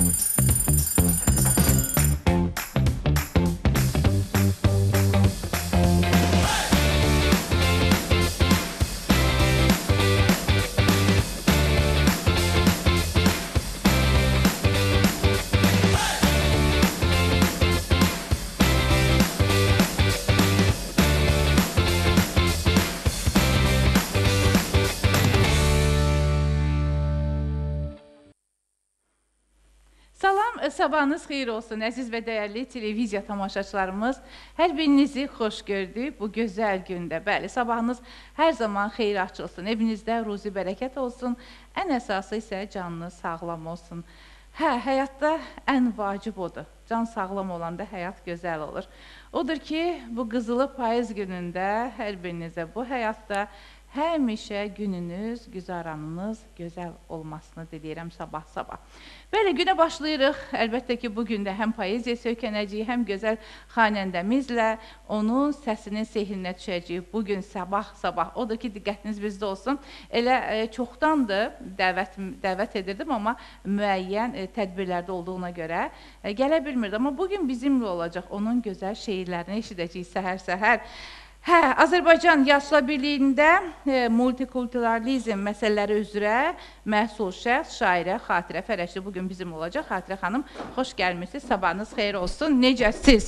Sabahınız xeyir olsun, əziz və dəyərli televiziya tamaşaçılarımız. Hər birinizi xoş gördük bu gözəl gündə. Bəli, sabahınız hər zaman xeyir açılsın, evinizdə ruzi bərəkət olsun, ən əsası isə canınız sağlam olsun. Həyatda ən vacib odur. Can sağlam olanda həyat gözəl olur. Odur ki, bu qızılı payız günündə hər birinizə bu həyatda həmişə gününüz, güzaranınız gözəl olmasını diləyirəm sabah-sabah. Belə günə başlayırıq. Əlbəttə ki, bugün də həm poeziya söykənəcəyik, həm gözəl xanəndəmizlə onun səsinin sehrinə düşəcəyik. Bugün sabah-sabah. Odur ki, diqqətiniz bizdə olsun. Elə çoxdandır dəvət edirdim, amma müəyyən tədbirlərdə olduğuna görə gələ bilmirdim. Amma bugün bizimlə olacaq. Onun gözəl şeirlərini eşidəcəyik səhər-səhər. Azərbaycan Yaşlar Birliyində multikulturalizm məsələləri üzrə məsul şəxs, şairə Xatirə Fərəşli bugün bizim olacaq. Xatirə xanım, xoş gəlmişsiniz, sabahınız xeyir olsun. Necəsiz?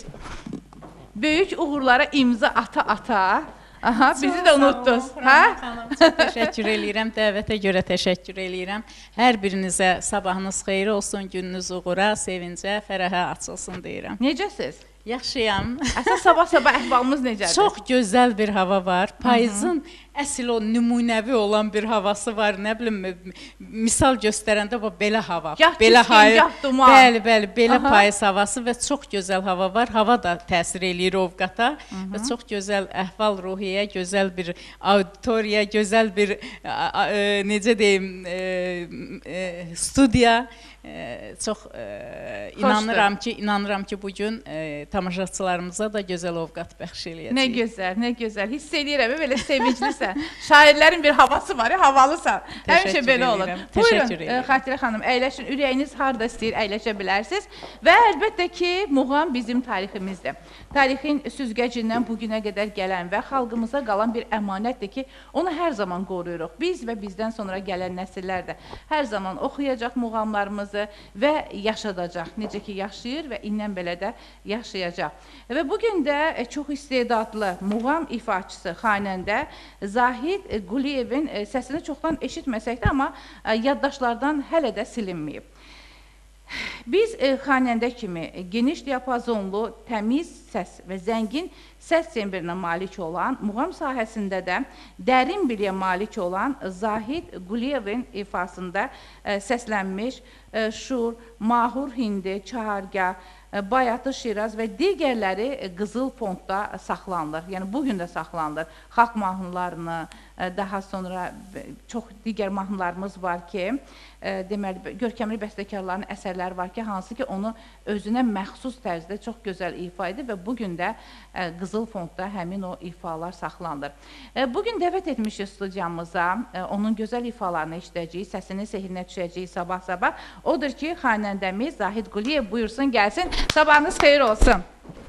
Böyük uğurlara imza ata-ata, bizi də unutdunuz. Çox təşəkkür eləyirəm, dəvətə görə təşəkkür eləyirəm. Hər birinizə sabahınız xeyir olsun, gününüz uğura, sevincə, fərəhə açılsın deyirəm. Necəsiz? Yaxşıyam. Əsas sabah-sabah əhvalımız necədir? Çox gözəl bir hava var. Payızın əsl o nümunəvi olan bir havası var. Nə bilim, misal göstərəndə belə hava. Gah çiskin, gah duman. Bəli, bəli, belə payız havası və çox gözəl hava var. Hava da təsir eləyir ovqata və çox gözəl əhval-ruhiyyə, gözəl bir auditoriya, gözəl bir, necə deyim, studiya. Çox inanıram ki, bugün tamaşaçılarımıza da gözəl ovqat bəxş eləyəcək. Nə gözəl, nə gözəl. Hiss eləyirəm, belə sevinclisən. Şairlərin bir havası var, havalısan. Həmişə belə olur. Buyurun, Xatirə xanım, əyləşin. Ürəyiniz harada istəyir, əyləşə bilərsiniz. Və əlbəttə ki, muğam bizim tariximizdir. Tarixin süzgəcindən bugünə qədər gələn və xalqımıza qalan bir əmanətdir ki, onu hər zaman qoruyuruq. Biz və bizdən sonra gələn nəsillər də hər zaman oxuyacaq muğamlarımızı və yaşadacaq. Necə ki, yaşayır və indən belə də yaşayacaq. Və bugün də çox istedadlı muğam ifaçısı, xanəndə Zahid Quliyevin səsini çoxdan eşitməsək də, amma yaddaşlardan hələ də silinməyib. Biz xanəndə kimi geniş diapazonlu, təmiz səs və zəngin səs tembirinə malik olan, muğam sahəsində də dərin biliyə malik olan Zahid Quliyevin ifasında səslənmiş Şur, Mahur Hindi, Çahargah, Bayatı Şiraz və digərləri qızıl fondda saxlanılır. Yəni, bugün də saxlanılır. Xalq mahnılarını, daha sonra çox digər mahnılarımız var ki, deməli, görkəmli bəstəkarların əsərləri var ki, hansı ki, onu özünə məxsus tərzdə çox gözəl ifa edir və bugün də qızıl fondda həmin o ifalar saxlanılır. Bugün dəvət etmişik studiyamıza, onun gözəl ifalarını eşidəcəyik, səsinin sehrinə düşəcəyik sabah-sabah. Odur ki, xanəndəmiz Zahid Quliyev buyursun, gəlsin. Sabahınız xeyir olsun.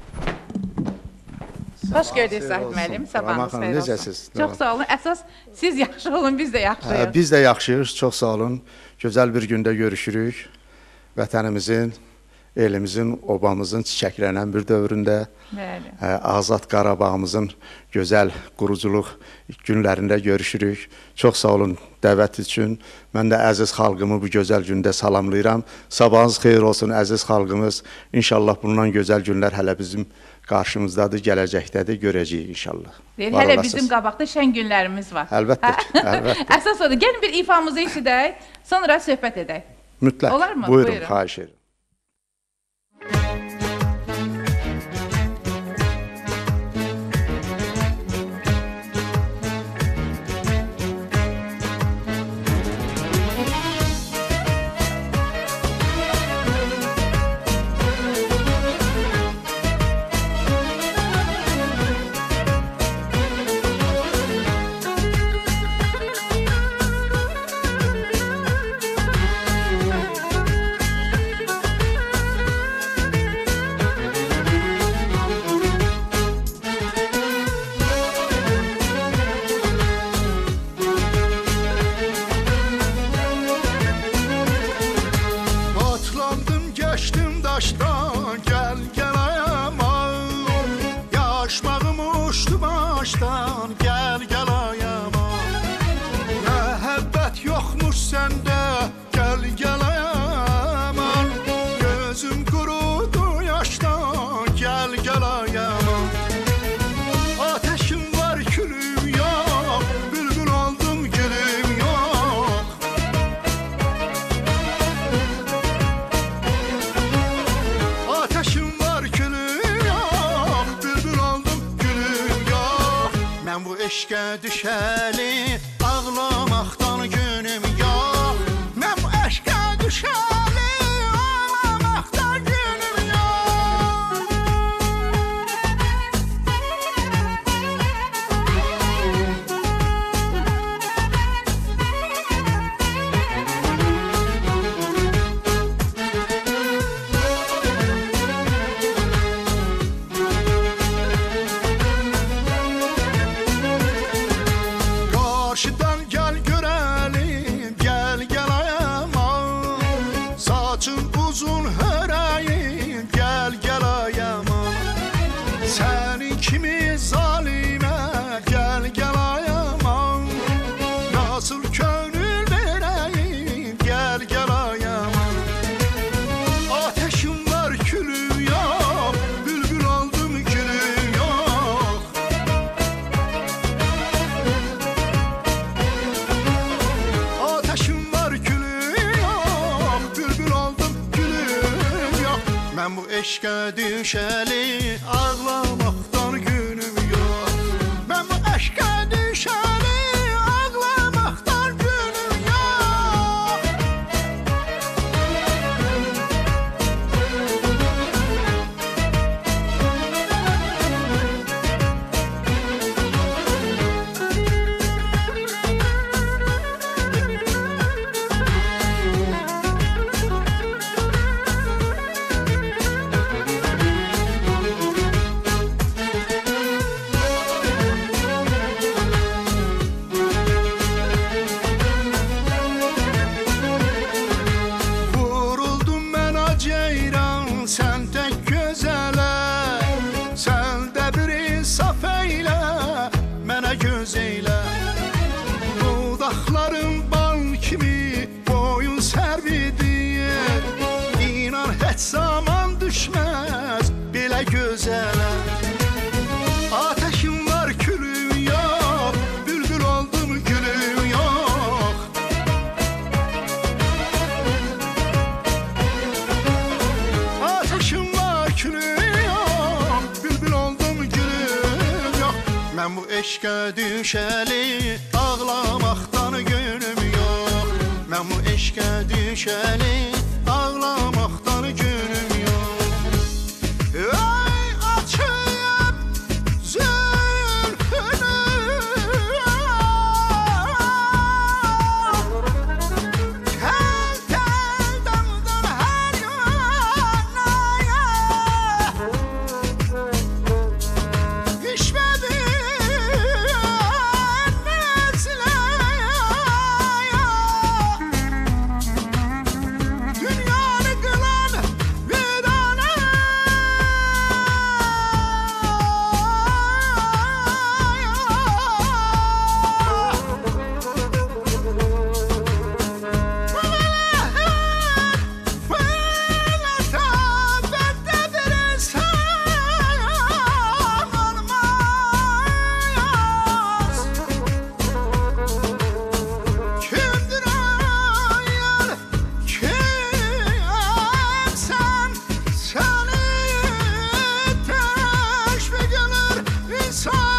Xoş gördük Zahid müəllim, sabahınız xeyir olsun. Necəsiz? Çox sağ olun. Əsas siz yaxşı olun, biz də yaxşıyıq. Biz də yaxşıyıq, çox sağ olun. Gözəl bir gündə görüşürük. Vətənimizin, elimizin, obamızın çiçəklənən bir dövründə, Azad Qarabağımızın gözəl quruculuq günlərində görüşürük. Çox sağ olun dəvət üçün. Mən də əziz xalqımı bu gözəl gündə salamlayıram. Sabahınız xeyir olsun əziz xalqımız. İnşallah bundan gözəl günlər hələ bizim qarşımızdadır, gələcəkdədir, görəcəyik inşallah. Hələ bizim qabaqda şən günlərimiz var. Əlbəttə ki, əlbəttə. Əsas odur, gəlin bir ifamızı eşidək, sonra söhbət edək. Mütləq, olar mı? Buyurun, xahiş edirəm. yaşdan, gəl gəl ayama. Yaşmağım uçdu başdan, gəl gəl ayama. Məhəbbət yoxmuş səndə, gəl gəl ayama. Gözüm qurudu yaşdan, gəl gəl ayama. Ateşim var külüm yok, bülbül oldum gülüm yok. Ateşim var külüm yok, bülbül oldum gülüm yok. Ben bu eşqə düşəli, ağlamaqdan günüm yok. Ben bu eşqə düşəli, ağlamaqdan günüm yok. Karşıdan gel görelim, gel gel ayama. Saçın uzun höreyim, gel gel ayama. Senin kimi zalime, gel gel ayama. Nasıl könül vereyim, gel gel ayama. Ateşim var külüm yok, bülbül oldum gülüm yok. Ateşim var külüm yok, bülbül oldum gülüm yok. Ben bu eşqə düşəli, ağlamaqdan günüm yok. Ben bu eşqə düşəli, ağlamaqdan günüm yok. Vuruldum mən aceyran, sən tək gözələ. Sən də bir insaf eylə, mənə göz eylə. Dudaqların bal kimi, boyun sərvidir. İnan heç zaman düşməz belə gözələ. Ateşim var külüm yok, bülbül oldum gülüm yok. Ateşim var külüm yok, bülbül oldum gülüm yok. Ben bu eşqə düşəli, ağlamaqdan günüm yok. Ben bu eşqə düşəli, ağlamaqdan günüm yok. Ey açıb zülfünü, tel tel damdan her yanaya. İşmedin nezleye. Dünyanı kılan virane. Kimdir ayar, kimsen? Seni teşvik eder insan.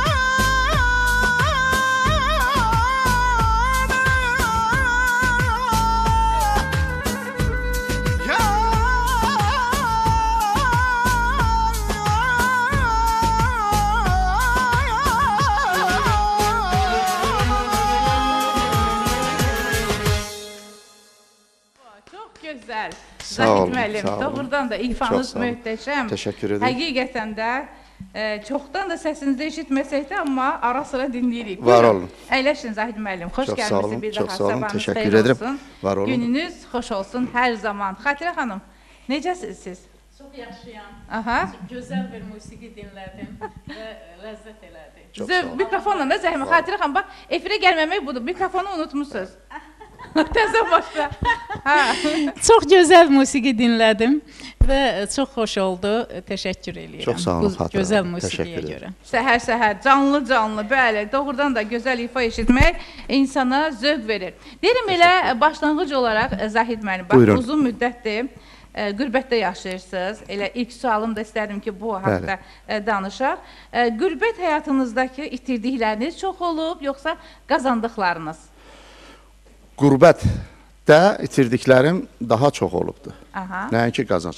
Çox gözəl. Sağ olun, Zahid müəllim, sağ olun. doğrudan da Çox ifanız sağ olun. möhtəşəm. Təşəkkür edirəm. Həqiqətən də çoxdan da səsinizi eşitməsək də, amma ara sıra dinləyirik. Var Buyurun, olun. Əyləşin Zahid müəllim. Xoş Çox sağ gəlmisiniz olun, bir çox daha. sağ olun. Sabahınız Təşəkkür xeyir edirəm. olsun. Var olun. Gününüz xoş olsun hər zaman. Xatirə xanım, Necəsiz siz? Çox yaxşıyam. Aha. Gözəl bir musiqi dinlədim və ləzzət elədi. Mikrofonla da zəhmət. Xatirə xanım, bax, efirə gəlməmək budur. Mikrofonu unutmuşsunuz. Təzə başla. Çox gözəl musiqi dinlədim və çox xoş oldu. Təşəkkür edirəm. Çox sağ olun, Xatirə. Gözəl musiqiyə görə. Səhər-səhər, canlı-canlı, bəli, doğrudan da gözəl ifa eşitmək insana zövq verir. Deyirəm elə başlanğıc olaraq Zahid müəllim, bax, uzun müddətdir. Qürbətdə yaşayırsınız. Elə ilk sualım da istərdim ki, bu haqda danışaq. Qürbət həyatınızdakı itirdikləriniz çox olub, yoxsa qazandıqlarınız? Qürbətdə itirdiklərim daha çox olubdur. Nəinki qazanc.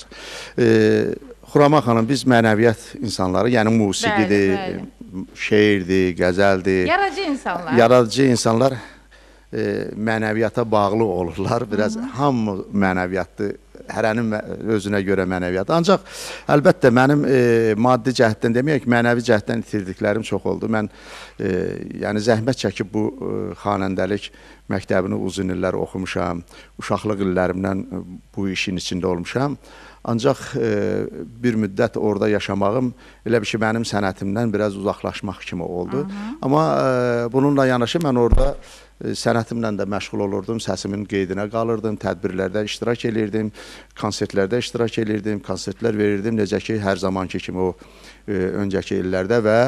Xurama xanım, biz mənəviyyat insanları, yəni musiqidir, şeirdir, qəzəldir. Yaradıcı insanlar. Yaradıcı insanlar mənəviyyata bağlı olurlar. Biraz hamı mənəviyyatdır. Hərənin özünə görə mənəviyyatı. Ancaq əlbəttə mənim maddi cəhətdən deməyək, mənəvi cəhətdən itirdiklərim çox oldu. Mən yəni zəhmət çəkib bu xanəndəlik məktəbini uzun illər oxumuşam. Uşaqlıq illərimdən bu işin içində olmuşam. Ancaq bir müddət orada yaşamağım elə bir ki, mənim sənətimdən biraz uzaqlaşmaq kimi oldu. Amma bununla yanaşı mən orada sənətimlə də məşğul olurdum, səsimin qeydinə qalırdım, tədbirlərdə iştirak edirdim, konsertlərdə iştirak edirdim, konsertlər verirdim, necə ki, hər zamanki kimi o öncəki illərdə və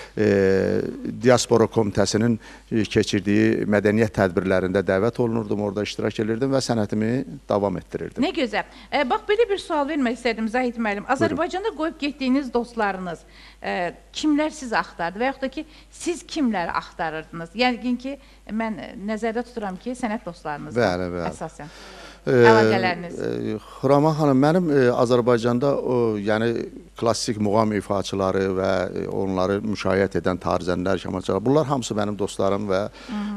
Diaspora Komitəsinin keçirdiyi mədəniyyət tədbirlərində dəvət olunurdum, orada iştirak edirdim və sənətimi davam etdirirdim. Nə gözəl. Bax, belə bir sual vermək istədim Zahid müəllim. Azərbaycanda qoyub getdiyiniz dostlarınız kimlər sizi axtardı və yaxud da ki, siz kimləri axtarırdınız? Yəni ki, mən nəzərdə tuturam ki, sənət dostlarınız əsasən. Əlaqələriniz. Xurama xanım, mənim Azərbaycanda yəni klassik muğam ifaçıları və onları müşayiət edən tarzənlər, şamaçılar, bunlar hamısı mənim dostlarım və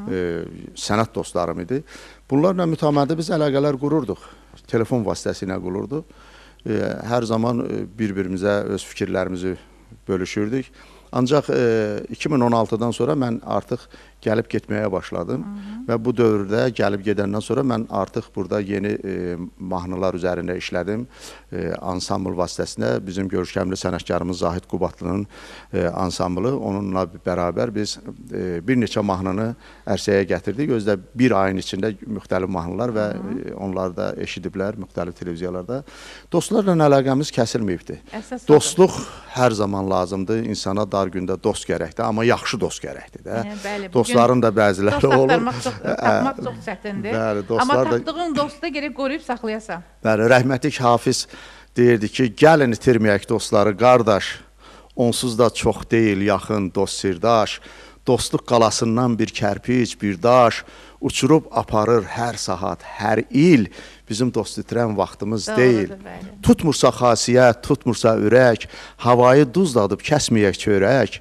sənət dostlarım idi. Bunlarla mütəmadi biz əlaqələr qururduq, telefon vasitəsilə qururduq. Hər zaman bir-birimizə öz fikirlərimizi bölüşürdük. Ancaq 2016-dan sonra mən artıq gəlib getməyə başladım və bu dövrdə gəlib gedəndən sonra mən artıq burada yeni mahnılar üzərində işlədim. Ansambl vasitəsində bizim görüşkəmli sənətkarımız Zahid Qubatlının ansamblı, onunla bərabər biz bir neçə mahnını ərsəyə gətirdik. Özdə bir ayın içində müxtəlif mahnılar və onları da eşidiblər müxtəlif televiziyalarda. Dostlarla əlaqəmiz kəsilməyibdir. Dostluq hər zaman lazımdır. İnsana dar gündə dost gərəkdir, amma yaxşı dost gərəkdir. Dostların da bəziləri olur. Tapmaq çox çətindir. Amma tapdığın dostu da gerək qoruyub saxlayasan. Bəli, rəhmətlik Hafiz deyirdi ki, gəlin itirməyək dostları, qardaş, onsuz da çox deyil yaxın dost sirdaş, dostluq qalasından bir kərpic, bir daş, uçurub aparır hər saat, hər il, bizim dost itirən vaxtımız deyil. Tutmursa xasiyyət, tutmursa ürək, havayı duzladıb kəsməyək çörək,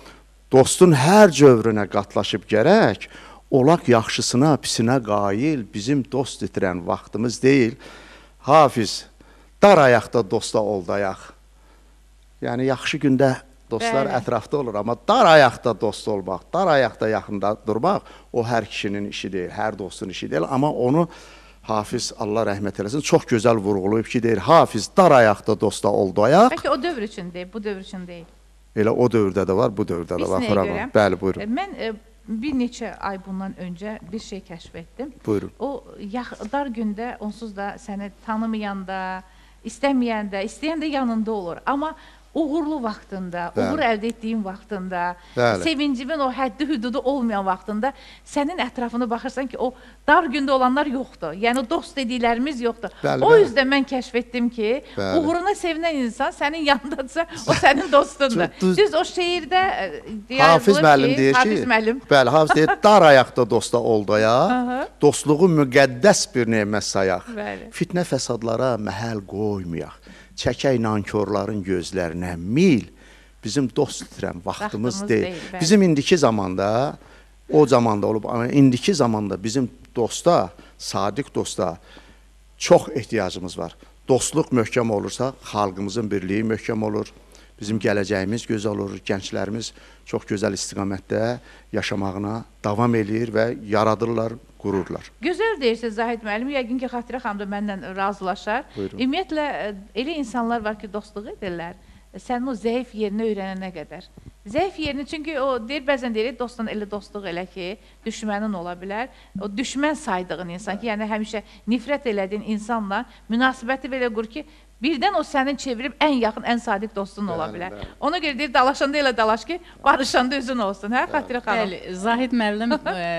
dostun hər cövrünə qatlaşıb gərək, olaq yaxşısına, pisinə qail, bizim dost itirən vaxtımız deyil. Hafiz, dar ayaqda dosta oldayaq. Yəni, yaxşı gündə dostlar ətrafda olur, amma dar ayaqda dost olmaq, dar ayaqda yaxında durmaq, o hər kişinin işi deyil, hər dostun işi deyil. Amma onu Hafiz, Allah rəhmət eləsin, çox gözəl vurğulayıb ki, deyir, Hafiz, dar ayaqda dosta oldayaq. Bəlkə o dövr üçün deyil, bu dövr üçün deyil. Elə o dövrdə də var, bu dövrdə də var. Bəli, buyurun. Mən bir neçə ay bundan öncə bir şey kəşf etdim. Buyurun. O dar gündə onsuz da səni tanımayanda, istəməyəndə, istəyəndə yanında olur. Amma uğurlu vaxtında, uğur əldə etdiyin vaxtında, sevincimin o həddi hüdudu olmayan vaxtında sənin ətrafına baxırsan ki, o dar gündə olanlar yoxdur. Yəni, dost dediklərimiz yoxdur. O yüzdən mən kəşf etdim ki, uğuruna sevinən insan sənin yanındadırsa, o sənin dostundur. Düz o şeirdə Hafiz müəllim deyir ki, bəli, Hafiz deyir, dar ayaqda dosta oldaya, dostluğu müqəddəs bir nemət sayaq, fitnə fəsadlara məhəl qoymayaq. Çəkək nankorların gözlərinə mil, bizim dost itirən vaxtımız deyil. Bizim indiki zamanda, o zamanda olub, amma indiki zamanda bizim dosta, sadiq dosta çox ehtiyacımız var. Dostluq möhkəm olursa, xalqımızın birliyi möhkəm olur, bizim gələcəyimiz gözəl olur, gənclərimiz çox gözəl istiqamətdə yaşamağına davam eləyir və yaradırlar, qururlar. Gözəl deyirsiniz Zahid müəllim, yəqin ki, Xatirə xanım da məndən razılaşar. Ümumiyyətlə, elə insanlar var ki, dostluq edirlər, sənin o zəif yerini öyrənənə qədər. Zəif yerini, çünki o deyir, bəzən deyir, dostdan elə dostluq elə ki, düşmənin ola bilər. O düşmən saydığın insan ki, yəni həmişə nifrət elədiyin insanla münasibəti belə qur ki, birdən o sənin çevirib ən yaxın, ən sadiq dostun ola bilər. Ona görə deyir, dalaşanda elə dalaş ki, barışanda üzün olsun, hə Xatirə xanım? Bəli, Zahid müəllim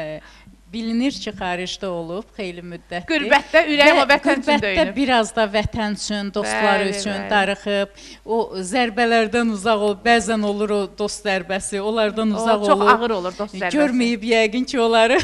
bilinir ki, xaricdə olub xeyli müddətdir. Qürbətdə, ürəyim o vətən üçün döyünüb. Qürbətdə biraz da vətən üçün, dostlar üçün darıxıb, o zərbələrdən uzaq olub, bəzən olur o dost zərbəsi, onlardan uzaq olub. Çox ağır olur dost zərbəsi. Görməyib yəqin ki, onları.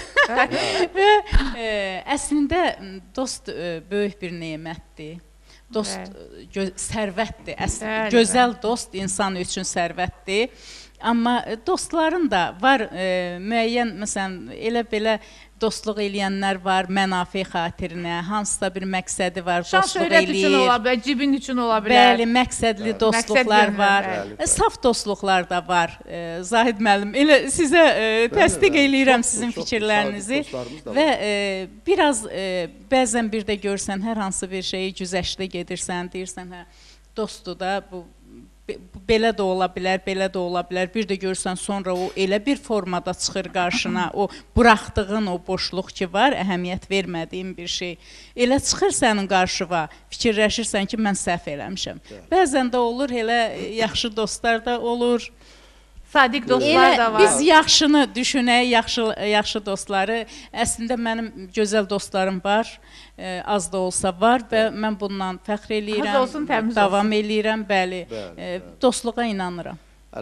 Və əslində, dost böyük bir nemətdir. Dost sərvətdir. Gözəl dost insan üçün sərvətdir. Amma dostların da var müəyyən, məsələn, elə belə dostluq eləyənlər var, mənafi xatirinə, hansısa bir məqsədi var, dostluq eləyir. Şan-şöhrət üçün ola bilər, cibin üçün ola bilər. Bəli, məqsədli dostluqlar var, saf dostluqlar da var. Zahid müəllim, elə sizə təsdiq eləyirəm sizin fikirlərinizi və biraz bəzən bir də görsən, hər hansı bir şeyi güzəştdə gedirsən, deyirsən, hə, dostdur da, bu belə də ola bilər, belə də ola bilər. Bir də görsən, sonra o elə bir formada çıxır qarşına, o buraxdığın o boşluq ki var, əhəmiyyət vermədiyin bir şey. Elə çıxır sənin qarşıva, fikirləşirsən ki, mən səhv eləmişəm. Bəzən də olur, elə yaxşı dostlar da olur. Sadiq dostlar da var. Biz yaxşını düşünək, yaxşı dostları. Əslində, mənim gözəl dostlarım var, az da olsa var və mən bundan fəxr eləyirəm, davam eləyirəm, bəli, dostluğa inanıram.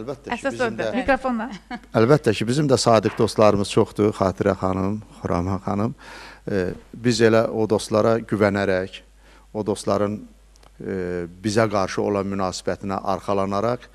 Əlbəttə ki, bizim də sadiq dostlarımız çoxdur, Xatirə xanım, Xuraman xanım. Biz elə o dostlara güvənərək, o dostların bizə qarşı olan münasibətinə arxalanaraq,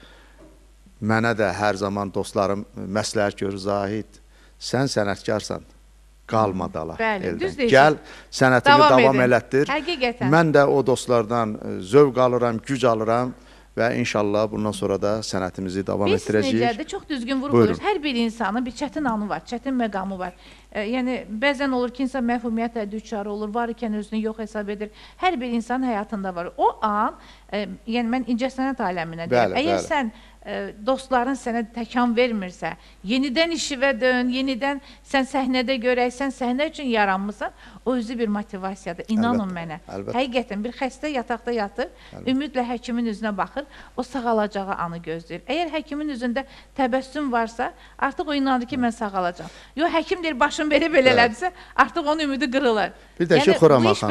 mənə də hər zaman dostlarım məsləhət görür, Zahid, sən sənətkarsan, qalma dala eldən. Gəl, sənətini davam elətdir. Mən də o dostlardan zövq alıram, güc alıram və inşallah bundan sonra da sənətimizi davam etdirəcəyik. Biz necədir, çox düzgün vurulur. Hər bir insanın bir çətin anı var, çətin məqamı var. Yəni, bəzən olur ki, insan məhvumiyyətlə düçar olur, var ikən özünü yox hesab edir. Hər bir insanın həyatında var. O an, yəni mən incəsənət aləminə deyirəm. Əgər sən dostların sənə təkan vermirsə, yenidən işivə dön, yenidən sən səhnədə görək, sən səhnə üçün yaranmısan, o özü bir motivasiyadır, inanın mənə. Həqiqətən, bir xəstə yataqda yatır, ümidlə həkimin üzünə baxır, o sağalacağı anı gözləyir. Əgər həkimin üzündə təbəssüm varsa, artıq o inanır ki, mən sağalacam. Yox, həkim deyir, başım belə elədirsə, artıq onun ümidi qırılır. Bir də ki,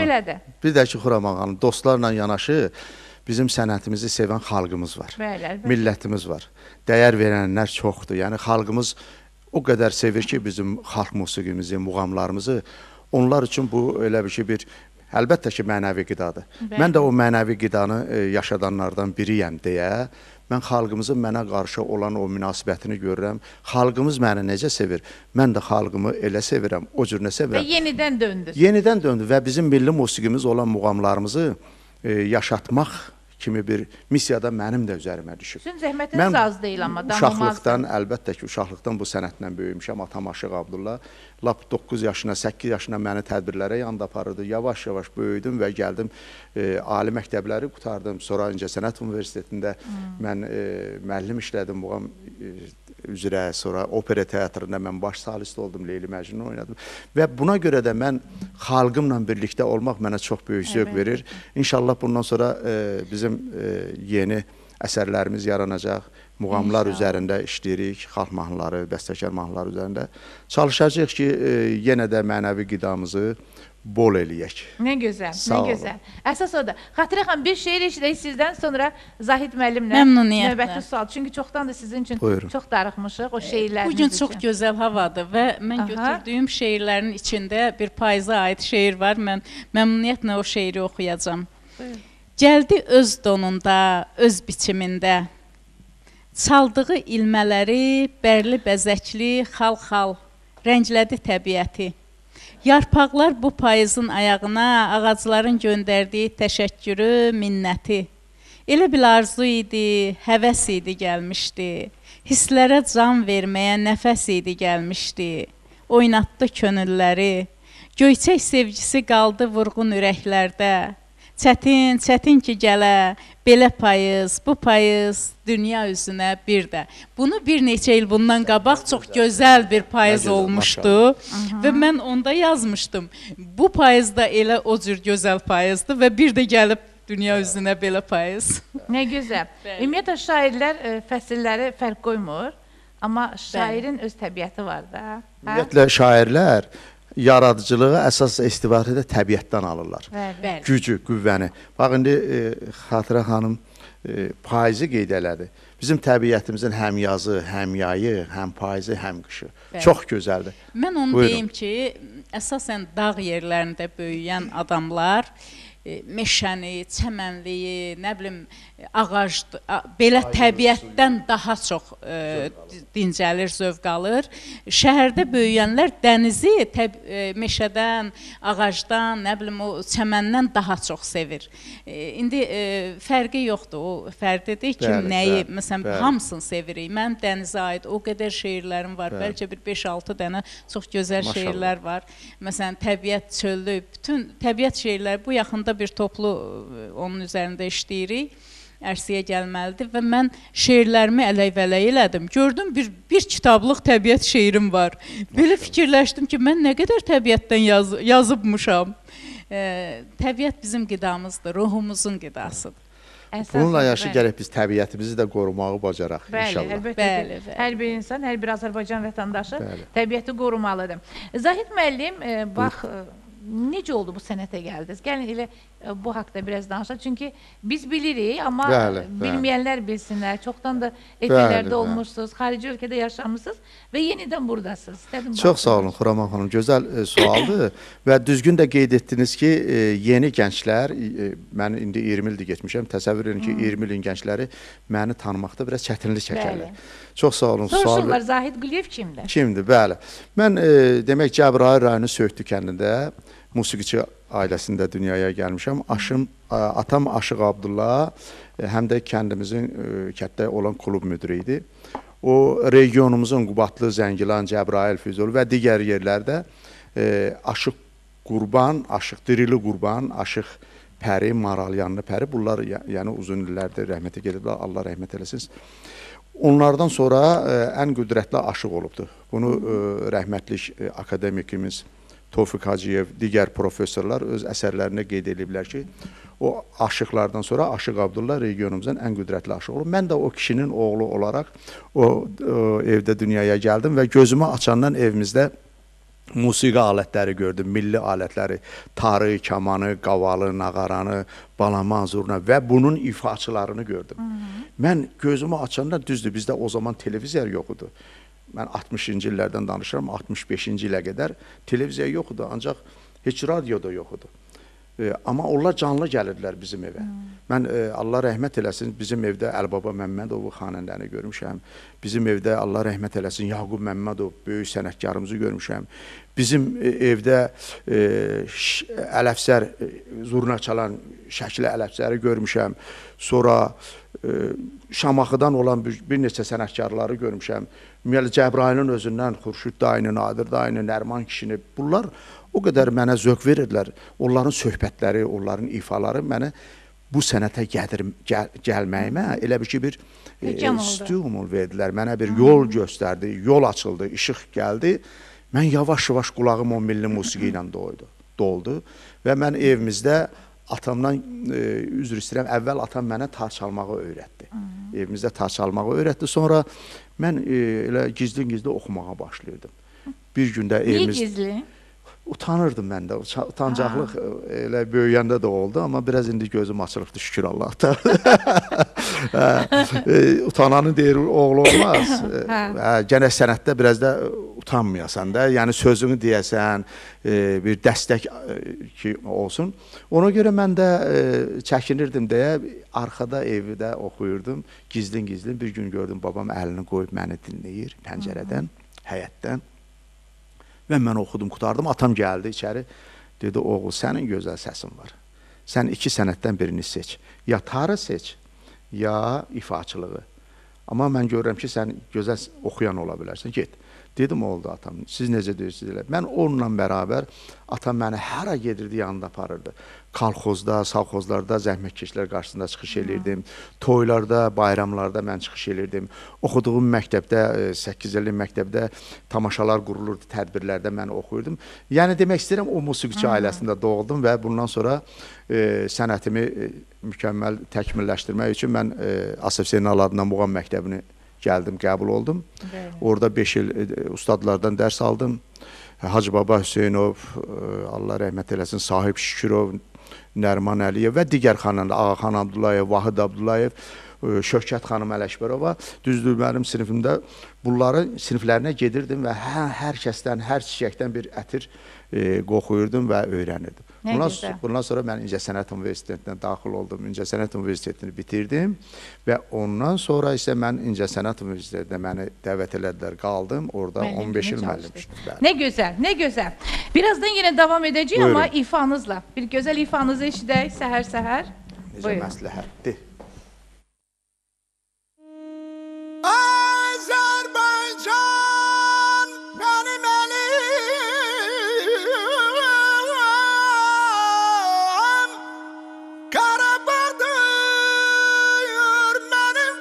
Xuraman xanım, dostlarla yanaşı, bizim sənətimizi sevən xalqımız var, millətimiz var, dəyər verənlər çoxdur. Yəni, xalqımız o qədər sevir ki, bizim xalq musiqimizi, muğamlarımızı, onlar üçün bu elə bir ki, əlbəttə ki, mənəvi qidadır. Mən də o mənəvi qidanı yaşadanlardan biriyəm deyə, mən xalqımızın mənə qarşı olan o münasibətini görürəm. Xalqımız məni necə sevir, mən də xalqımı elə sevirəm, o cür nə sevirəm. Və yenidən döndür. Yenidən döndür və bizim milli musiqimiz olan muğamlarımızı yaşatmaq kimi bir missiyada mənim də üzərimə düşüb. Sizin zəhmətiniz az deyil, amma uşaqlıqdan, əlbəttə ki, uşaqlıqdan bu sənətlə böyümüşəm. Atam Aşıq Abdullah, lap 9 yaşına, 8 yaşına məni tədbirlərə yanında aparırdı. Yavaş-yavaş böyüdüm və gəldim, ali məktəbləri qutardım. Sonra İncəsənət Universitetində mən müəllim işlədim, muğam üzrə, sonra opera teatrında mən baş solist oldum, Leyli Məcnun oynadım. Və buna görə də mən xalqımla birlikdə olmaq mənə çox böyük zövq verir. İnşallah bundan sonra bizim yeni əsərlərimiz yaranacaq, muğamlar üzərində işləyirik, xalq mahnıları, bəstəkar mahnıları üzərində çalışacağıq ki, yenə də mənəvi qidamızı bol eləyək. Nə gözəl, nə gözəl. Əsas o da. Xatirə xanım, bir şeir eşidək sizdən, sonra Zahid müəllimlə növbəti sual. Çünki çoxdan da sizin üçün çox darıxmışıq o şeirləriniz üçün. Bugün çox gözəl havadır və mən götürdüyüm şeirlərin içində bir payıza aid şeir var. Mən məmnuniyyətlə o şeiri oxuyacağam. Gəldi öz donunda, öz biçimində, çaldığı ilmələri, bərli bəzəkli, xal-xal, rənglədi təbiəti. Yarpaqlar bu payızın ayağına ağacların göndərdiyi təşəkkürü, minnəti. Elə bil arzu idi, həvəs idi gəlmişdi. Hisslərə can verməyə nəfəs idi gəlmişdi. Oynatdı könülləri. Göyçək sevgisi qaldı vurğun ürəklərdə. Çətin, çətin ki gələ, belə payız, bu payız dünya üzünə bir də. Bunu bir neçə il bundan qabaq çox gözəl bir payız olmuşdu və mən onda yazmışdım. Bu payız da elə o cür gözəl payızdı və bir də gəlib dünya üzünə belə payız. Nə gözəl. Ümumiyyətlə şairlər fəsilləri fərq qoymur, amma şairin öz təbiəti var da. Ümumiyyətlə şairlər yaradıcılığı əsas istifadə təbiətdən alırlar. Bəli. Gücü, qüvvəni. Bax, indi Xatirə xanım payızı qeyd elədi. Bizim təbiətimizin həm yazı, həm yayı, həm payızı, həm qışı. Bəli. Çox gözəldir. Mən onu deyim ki, əsasən dağ yerlərində böyüyən adamlar meşəni, çəmənliyi, nə bilim, ağac, belə təbiətdən daha çox dincəlir, zövq alır. Şəhərdə böyüyənlər dənizi meşədən, ağacdan, nə bilim, o çəməndən daha çox sevir. İndi fərqi yoxdur, o fərdidir ki, nəyi, məsələn, hamısını sevirik. Mənim dənizə aid o qədər şeirlərim var, bəlkə bir 5-6 dənə çox gözəl şeirlər var. Məsələn, təbiət çöllü, bütün təbiət şeirləri bu yaxında bir toplu onun üzərində işləyirik, ərsəyə gəlməlidir və mən şeirlərimi ələk-vələk elədim. Gördüm, bir kitablıq təbiət şeirim var. Belə fikirləşdim ki, mən nə qədər təbiətdən yazıbmışam. Təbiət bizim qidamızdır, ruhumuzun qidasıdır. Bununla yaşı gələk biz təbiətimizi də qorumağı bacaraq, inşallah. Əlbəttə ki, hər bir insan, hər bir Azərbaycan vətəndaşı təbiəti qorumalıdır. Zahid müəllim, bax, necə oldu bu sənətə gəldiniz? Gəlin elə bu haqda biraz danışaq. Çünki biz bilirik, amma bilməyənlər bilsinlər. Çoxdan da efirlərdə olmuşsunuz, xarici ölkədə yaşamışsınız və yenidən buradasınız. Çox sağ olun, Xuraman xanım. Gözəl sualdır və düzgün də qeyd etdiniz ki, yeni gənclər, mən indi 20 ildir getmişəm, təsəvvür edin ki, 20 ilin gəncləri məni tanımaqda biraz çətinlik çəkərlər. Çox sağ olun. Soruşurlar, Zahid Quliyev kimdir? Kimdir, bəli. Mən demək Cəbrayıl rayonu Söğütlü kəndində musiqiçi ailəsində dünyaya gəlmişəm. Atam Aşıq Abdullah həm də kəndimizin kənddə olan klub müdiri idi. O regionumuzun Qubadlı, Zəngilan, Cəbrayıl, Füzuli və digər yerlərdə Aşıq Qurban, Aşıq Dirili Qurban, Aşıq Pəri, Maralyanlı Pəri, bunlar yəni uzun illərdir rəhmətə gediblər, Allah rəhmət eləsin. Onlardan sonra ən qüdrətli aşıq olubdur. Bunu rəhmətlik akademikimiz Tofiq Hacıyev, digər professorlar öz əsərlərində qeyd ediblər ki, o aşıqlardan sonra Aşıq Abdullah regionumuzun ən qüdrətli aşığı olub. Mən də o kişinin oğlu olaraq o evdə dünyaya gəldim və gözümü açandan evimizdə musiqi alətləri gördüm, milli alətləri, tarı, kamanı, qavalı, nağaranı, balaman, zurna və bunun ifaçılarını gördüm. Mən gözümü açanda düzdür, bizdə o zaman televizor yox idi. Mən 60-cı illərdən danışıram, 65-ci ilə qədər televiziya yox idi, ancaq heç radio da yox idi. Amma onlar canlı gəlirdilər bizim evə. Mən Allah rəhmət eləsin, bizim evdə Əlbaba Məmmədovu xanəndəni görmüşəm. Bizim evdə Allah rəhmət eləsin, Yaqub Məmmədov böyük sənətkarımızı görmüşəm. Bizim evdə Ələfsər, zurna çalan Şəkili Ələfsəri görmüşəm. Sonra Şamaxıdan olan bir neçə sənətkarları görmüşəm. Ümumiyyətlə Cəbrayılın özündən Xurşud dayını, Nadir dayını, Nərman kişini, bunlar o qədər mənə zövq verirdilər. Onların söhbətləri, onların ifaları mənə bu sənətə gəlməyimə elə bir ki, bir stimul verdilər. Mənə bir yol göstərdi, yol açıldı, işıq gəldi. Mən yavaş-yavaş qulağım o milli musiqi ilə doldu və mən evimizdə atamdan, üzr istəyirəm, əvvəl atam mənə tar çalmağı öyrətdi. Evimizdə tar çalmağı öyrətdi. Sonra mən elə gizli-gizli oxumağa başlayırdım. Bir gündə evimiz... Niyə gizli? Utanırdım mən də, utancaqlıq elə böyüyəndə də oldu, amma biraz indi gözüm açılıbdır, şükür Allah'tan. Utananı deyir, oğlu olmaz. Gənə sənətdə biraz da utanmayasan da, yəni sözünü deyəsən, bir dəstək ki olsun. Ona görə mən də çəkinirdim deyə, arxada evdə oxuyurdum, gizlin-gizlin. Bir gün gördüm, babam əlini qoyub məni dinləyir pəncərədən, həyətdən. Və mən oxudum, qutardım, atam gəldi içəri, dedi, oğul, sənin gözəl səsin var. Sən iki sənətdən birini seç. Ya tarı seç, ya ifaçılığı. Amma mən görürəm ki, sən gözəl oxuyan ola bilərsən, get. Dedim, oldu atam, siz necə deyirsiniz elə. Mən onunla bərabər, atam məni hara gedirdi, yanında aparırdı. Kolxozda, savxozlarda zəhmətkeşlər qarşısında çıxış edirdim. Toylarda, bayramlarda mən çıxış edirdim. Oxuduğum məktəbdə, 8 illik məktəbdə tamaşalar qurulurdu, tədbirlərdə mən oxuyurdum. Yəni, demək istəyirəm, o musiqiçi ailəsində doğdum və bundan sonra sənətimi mükəmməl təkmilləşdirmək üçün mən Asaf Zeynal adından Muğam məktəbini gəldim, qəbul oldum. Orada 5 il ustadlardan dərs aldım. Hacı Baba Hüseynov, Allah rəhmət eləsin, Sahib Şükürov, Nərman Əliyev və digər xanımlar, Ağaxan Abdullayev, Vahid Abdullayev, Şövkət xanım Ələkbərova, düzdür mənim sinifimdə bunların siniflərinə gedirdim və hər kəsdən, hər çiçəkdən bir ətir qoxuyurdum və öyrənirdim. Bundan sonra mən İncəsənət Universitetinə daxil oldum, İncəsənət Universitetini bitirdim və ondan sonra isə mən İncəsənət Universitetinə məni dəvət elədilər, qaldım, orada 15 il müəllimmişdim. Nə gözəl, nə gözəl. Birazdan yenə davam edəcəyik, amma ifanızla, bir gözəl ifanızı eşidək səhər-səhər. Necə məsləhətdir. Azərbaycan mənim əlim, Qarabağdır mənim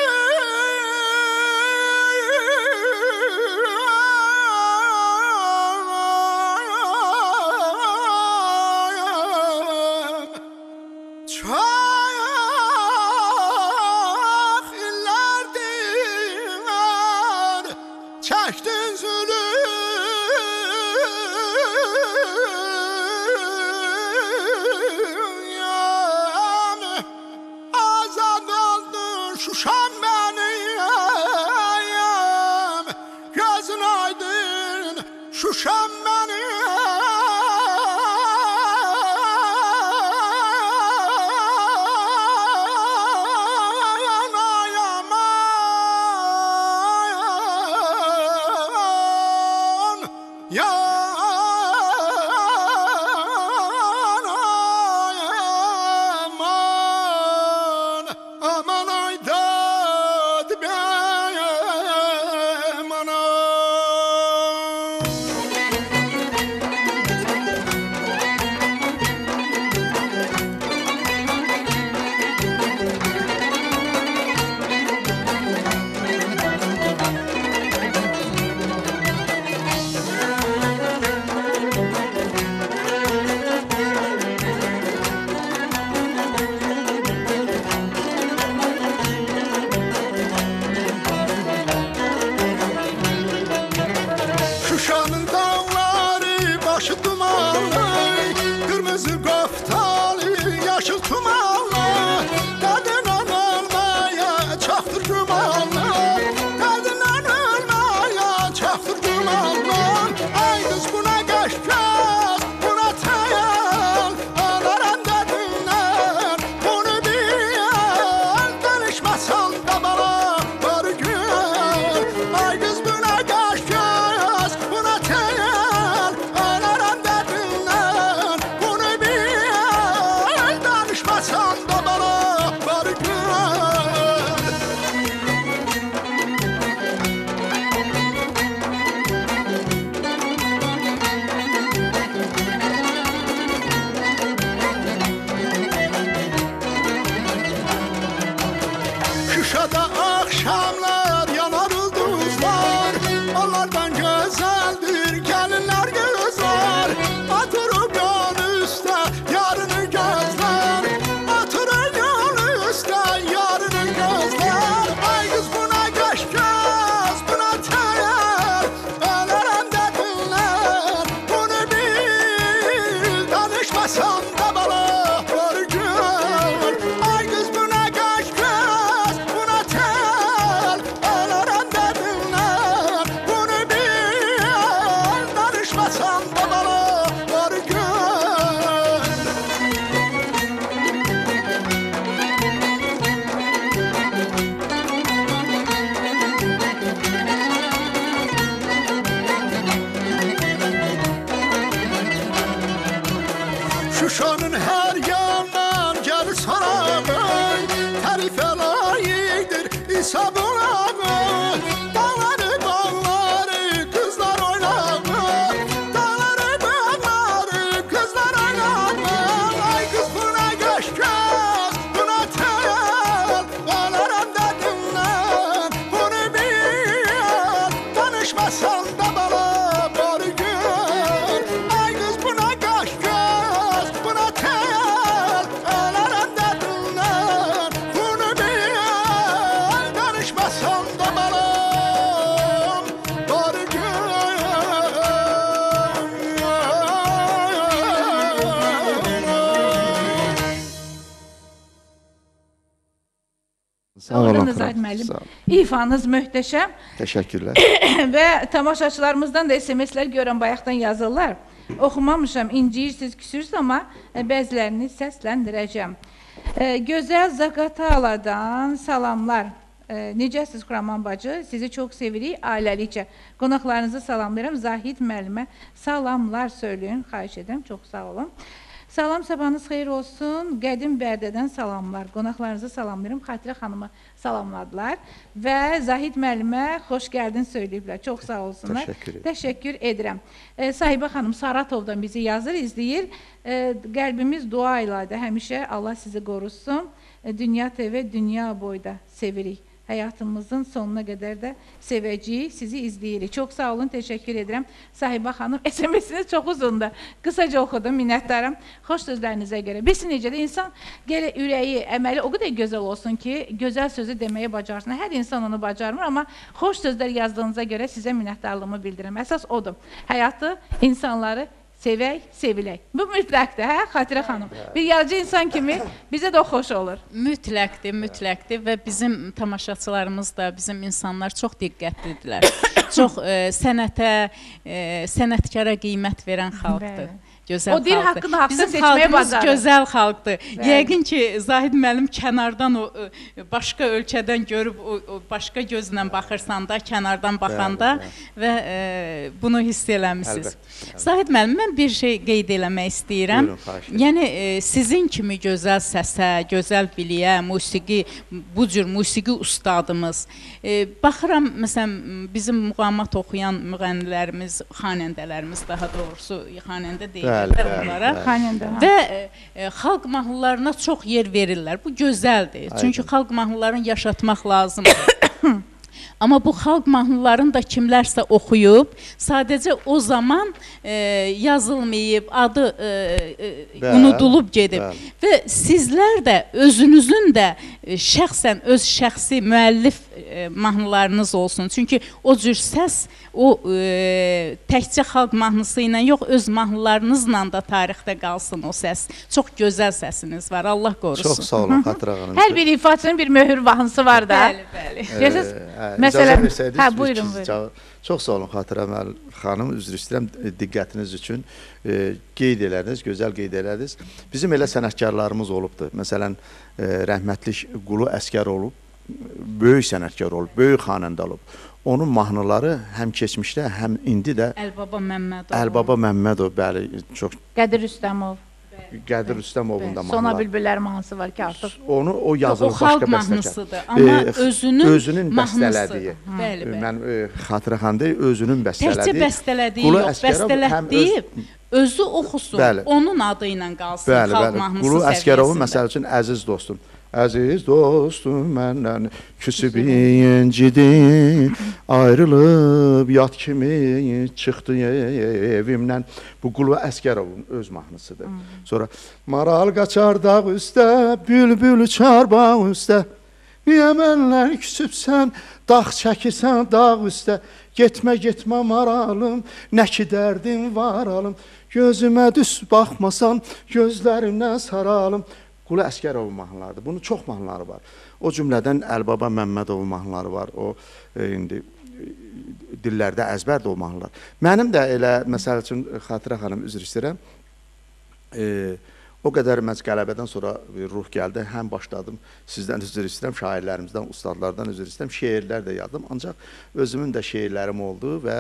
gülüm. Çox illərdir çəkdin zulüm, azad oldun Şuşam mənim, gözün aydın Şuşam mənim. Aman Melisa bulağı, dağları bağları kızlar oynağı, dağları bağları kızlar oynağı. Ay kız buna göz göz, buna tel, ağlarım dadından bunu bil. Danışmasan da bana var gör. Ay kız buna göz göz, buna tel, ağlarım dadından bunu bil. Danışmasan da bana var gör. Sağ olun. Doğru Zahid müəllim. Sağ olun. İfanız möhtəşəm Təşəkkürlər. və tamaşaçılarımızdan da SMS-lər görən bayaqdan yazırlar. Oxumamışam, inciyirsiniz, küsürsünüz, amma bəzilərini səsləndirəcəm. Gözəl Zaqataladan salamlar. Necəsiz Xuraman bacı? Sizi çox sevirik ailəlikcə. Qonaqlarınızı salamlayıram. Zahid müəllimə salamlar söyləyin. Xahiş edirəm. Çox sağ olun. Salam, sabahınız xeyir olsun. Qədim Bərdədən salamlar. Qonaqlarınızı salamlayıram. Xatirə xanımı salamladılar və Zahid müəllimə xoş gəldin söyləyiblər. Çox sağ olsunlar. Təşəkkür edirəm. Sahibə xanım Saratovdan bizi yazır, izləyir. Qəlbimiz dua ilədir. Həmişə Allah sizi qorusun. Dünya TV dünya boyda sevirik. Həyatımızın sonuna qədər də sevəcəyik, sizi izləyirik. Çox sağ olun, təşəkkür edirəm. Sahibə xanım, SMS-iniz çox uzundur. Qısaca oxudum, minnətdaram. Xoş sözlərinizə görə. Bilsin necə də insan gələ ürəyi, əməli o qədər gözəl olsun ki, gözəl sözü deməyə bacarsın. Hər insan onu bacarmır, amma xoş sözlər yazdığınıza görə sizə minnətdarlığımı bildirirəm. Əsas odur. Həyatı, insanları sevək, sevilək. Bu mütləqdir, hə, Xatirə xanım? Bir yaradıcı insan kimi bizə də o xoş olur. Mütləqdir, mütləqdir və bizim tamaşaçılarımız da, bizim insanlar çox diqqətlidirlər. Çox sənətə, sənətkara qiymət verən xalqdır. Gözəl o dil xalqdır. haqqını haqda Bizim seçməyə xalqımız bacarır. gözəl xalqdır. Yəqin ki, Zahid müəllim kənardan o başqa ölkədən görüb o başqa gözlə baxırsan da, kənardan baxanda və bunu hiss eləmisiniz. Zahid müəllim, mən bir şey qeyd eləmək istəyirəm. Yəni sizin kimi gözəl səsə, gözəl biliyə, musiqi, bu cür musiqi ustadımız. Baxıram, məsələn, bizim muğamat oxuyan müğənnilərimiz, xanəndələrimiz daha doğrusu, xanəndə deyil. Onlara və xalq mahnılarına çox yer verirlər. Bu gözəldir. Çünki xalq mahnılarını yaşatmaq lazımdır. Amma bu xalq mahnılarını da kimlərsə oxuyub, sadəcə o zaman yazılmayıb, adı unudulub gedib. Və sizlər də özünüzün də şəxsən öz şəxsi müəllif mahnılarınız olsun. Çünki o cür səs, o təkcə xalq mahnısı ilə yox, öz mahnılarınızla da tarixdə qalsın o səs. Çox gözəl səsiniz var, Allah qorusun. Çox sağ olun, Xatirə xanım. Hər bir ifaçının bir möhür mahnısı var da. Bəli, bəli. Məsələn, buyurun, buyurun. Çox sağ olun, Xatirə xanım, üzr istəyirəm diqqətiniz üçün. Qeyd elədiniz, gözəl qeyd elədiniz. Bizim elə sənətkarlarımız olubdur. Məsələn, rəhmətlik Qulu Əsgər olub, böyük sənətkar olub, böyük xanəndə olub. Onun mahnıları həm keçmişdə, həm indi də Əlbaba Məmmədov, bəli, çox. Qədir Rüstəmov. Qədir Rüstəmovun da mahnıları. Sona Bülbüllər mahnısı var ki, artıq. Onu o yazılıb başqa bəstəkar. Amma özünün bəstələdiyi. Mən Xatirə xanım deyil, özünün bəstələdiyi. Təkcə bəstələdiyi yox, bəstələtdiyib, özü oxusun, onun adı ilə qalsın xalq mahnısı səviyyəsində. Qulu Əsgərovun məsəl üçün əziz dostum. Əziz dostum məndən küsüb incidim, ayrılıb yat kimi çıxdı evimdən. Bu Qulu Əsgərovun öz mahnısıdır. Sonra maral qaçar dağ üstə, bülbül uçar bağ üstə, niyə məndən küsübsən, dağ çəkirsən dağ üstə, getmə getmə maralım, nə ki dərdim var alım, gözümə düz baxmasan, gözlərimdən saralım. Qulu Əsgərovun mahnılarıdır. Bunun çox mahnıları var. O cümlədən Əlbaba Məmmədovun mahnıları var. O indi dillərdə əzbərdir o mahnılar. Mənim də elə, məsəl üçün, Xatirə xanım, üzr istəyirəm, o qədər məcz qələbədən sonra ruh gəldi, həm başladım, sizdən üzr istəyirəm, şairlərimizdən, ustadlardan üzr istəyirəm, şeirlər də yazdım, ancaq özümün də şeirlərim oldu və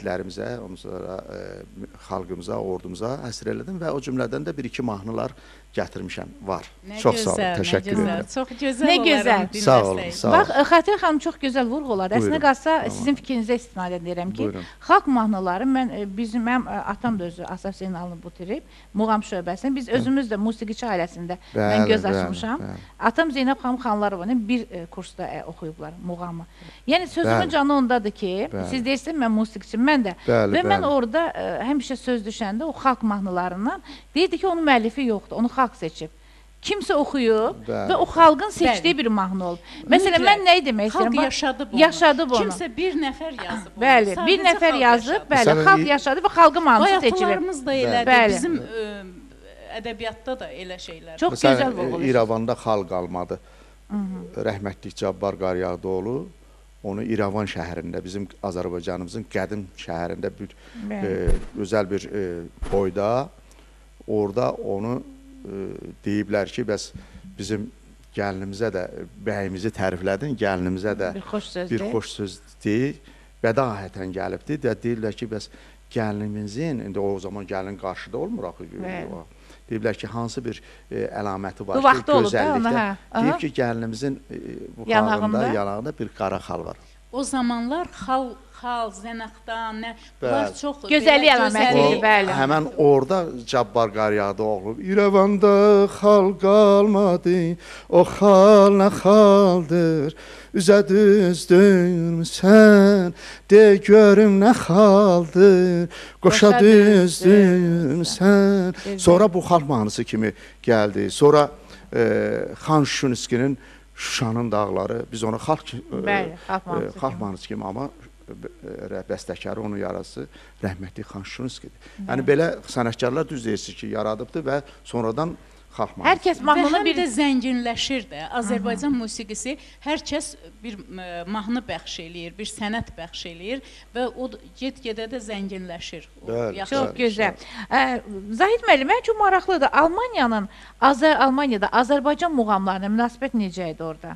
şəhidlərimizə, xalqımıza, ordumuza həsr elədim və o cümlədən də bir-iki mahnılar gətirmişəm, var. Çox sağ olun, təşəkkür edirəm. Çox gözəl. Nə gözəl. Sağ olun, sağ olun. Bax, Xatirə xanım çox gözəl vurğuladı. Əslində qalsa sizin fikrinizə istinadə edirəm ki, xalq mahnıları, mənim atam da özü Asaf Zeynalını bitirib, muğam şöbəsində, biz özümüz də musiqiçi ailəsində mən göz açmışam. Atam Zeynəb xanım Xanlarovanın bir kursda oxuyublar muğamı. Yəni sözümün canı ondadır ki, siz deyirsiniz mən musiqiçiyim, mən də. Və mən orada həmişə söz düşəndə o xalq mahnılarından deyirdi ki, onun müəllifi yoxdur, onu xalq seçib. Kimsə oxuyub və o xalqın seçdiyi bir mahnı olub. Məsələn, mən nəyi demək istəyirəm? Xalq yaşadı bunu. Kimsə bir nəfər yazıb bunu. Bəli, bir nəfər yazıb, bəli, xalq yaşadı və xalqın mahnısı seçilib. Bayatılarımız da elədir, bizim ədəbiyyatda da elə şeylər. Çox gözəl vurğulayır. İrəvanda xalq almadı. Rəhmətlik Cabbar Qaryağdıoğlu onu İrəvan şəhərində, bizim Azərbaycanımızın qədim şəhərində özəl bir boyda, orada onu deyiblər ki, bəs bizim gəlinimizə də bəyimizi təriflədin, gəlinimizə də bir xoş söz deyil, bədahətən gəlibdir. Deyirlər ki, bəs gəlinimizin, indi o zaman gəlin qarşıda olmur axı. Deyiblər ki, hansı bir əlaməti var ki, gözəllikdə. Deyib ki, gəlinimizin bu xalqında, yanağında bir qara xal var. O zamanlar xal, zənaqdan, bunlar çox gözəllik əlamətidir, bəli. Həmən orada Cabbar Qaryağdıoğlu İrəvanda xal qalmadı, o xal nə xaldır, üzə düzdürmüsən, de görüm nə xaldır, qoşa düzdürmüsən. Sonra bu xalq mahnısı kimi gəldi. Sonra Xan Şuniskinin Şuşanın dağları, biz onu xalq mahnısı kimi, amma bəstəkarı, onun yarası rəhmətli Xan Şuniskidir. Yəni belə sənətkarlar düz deyirsiniz ki, yaradıbdır və sonradan xalq mahnısı. Hər kəs mahnını bir də zənginləşir də. Azərbaycan musiqisi hər kəs bir mahnı bəxş eləyir, bir sənət bəxş eləyir və o get-gedə də zənginləşir. Çox gözəl. Zahid müəllim, mən çox maraqlıdır. Almaniyada Azərbaycan muğamlarına münasibət necə idi orada?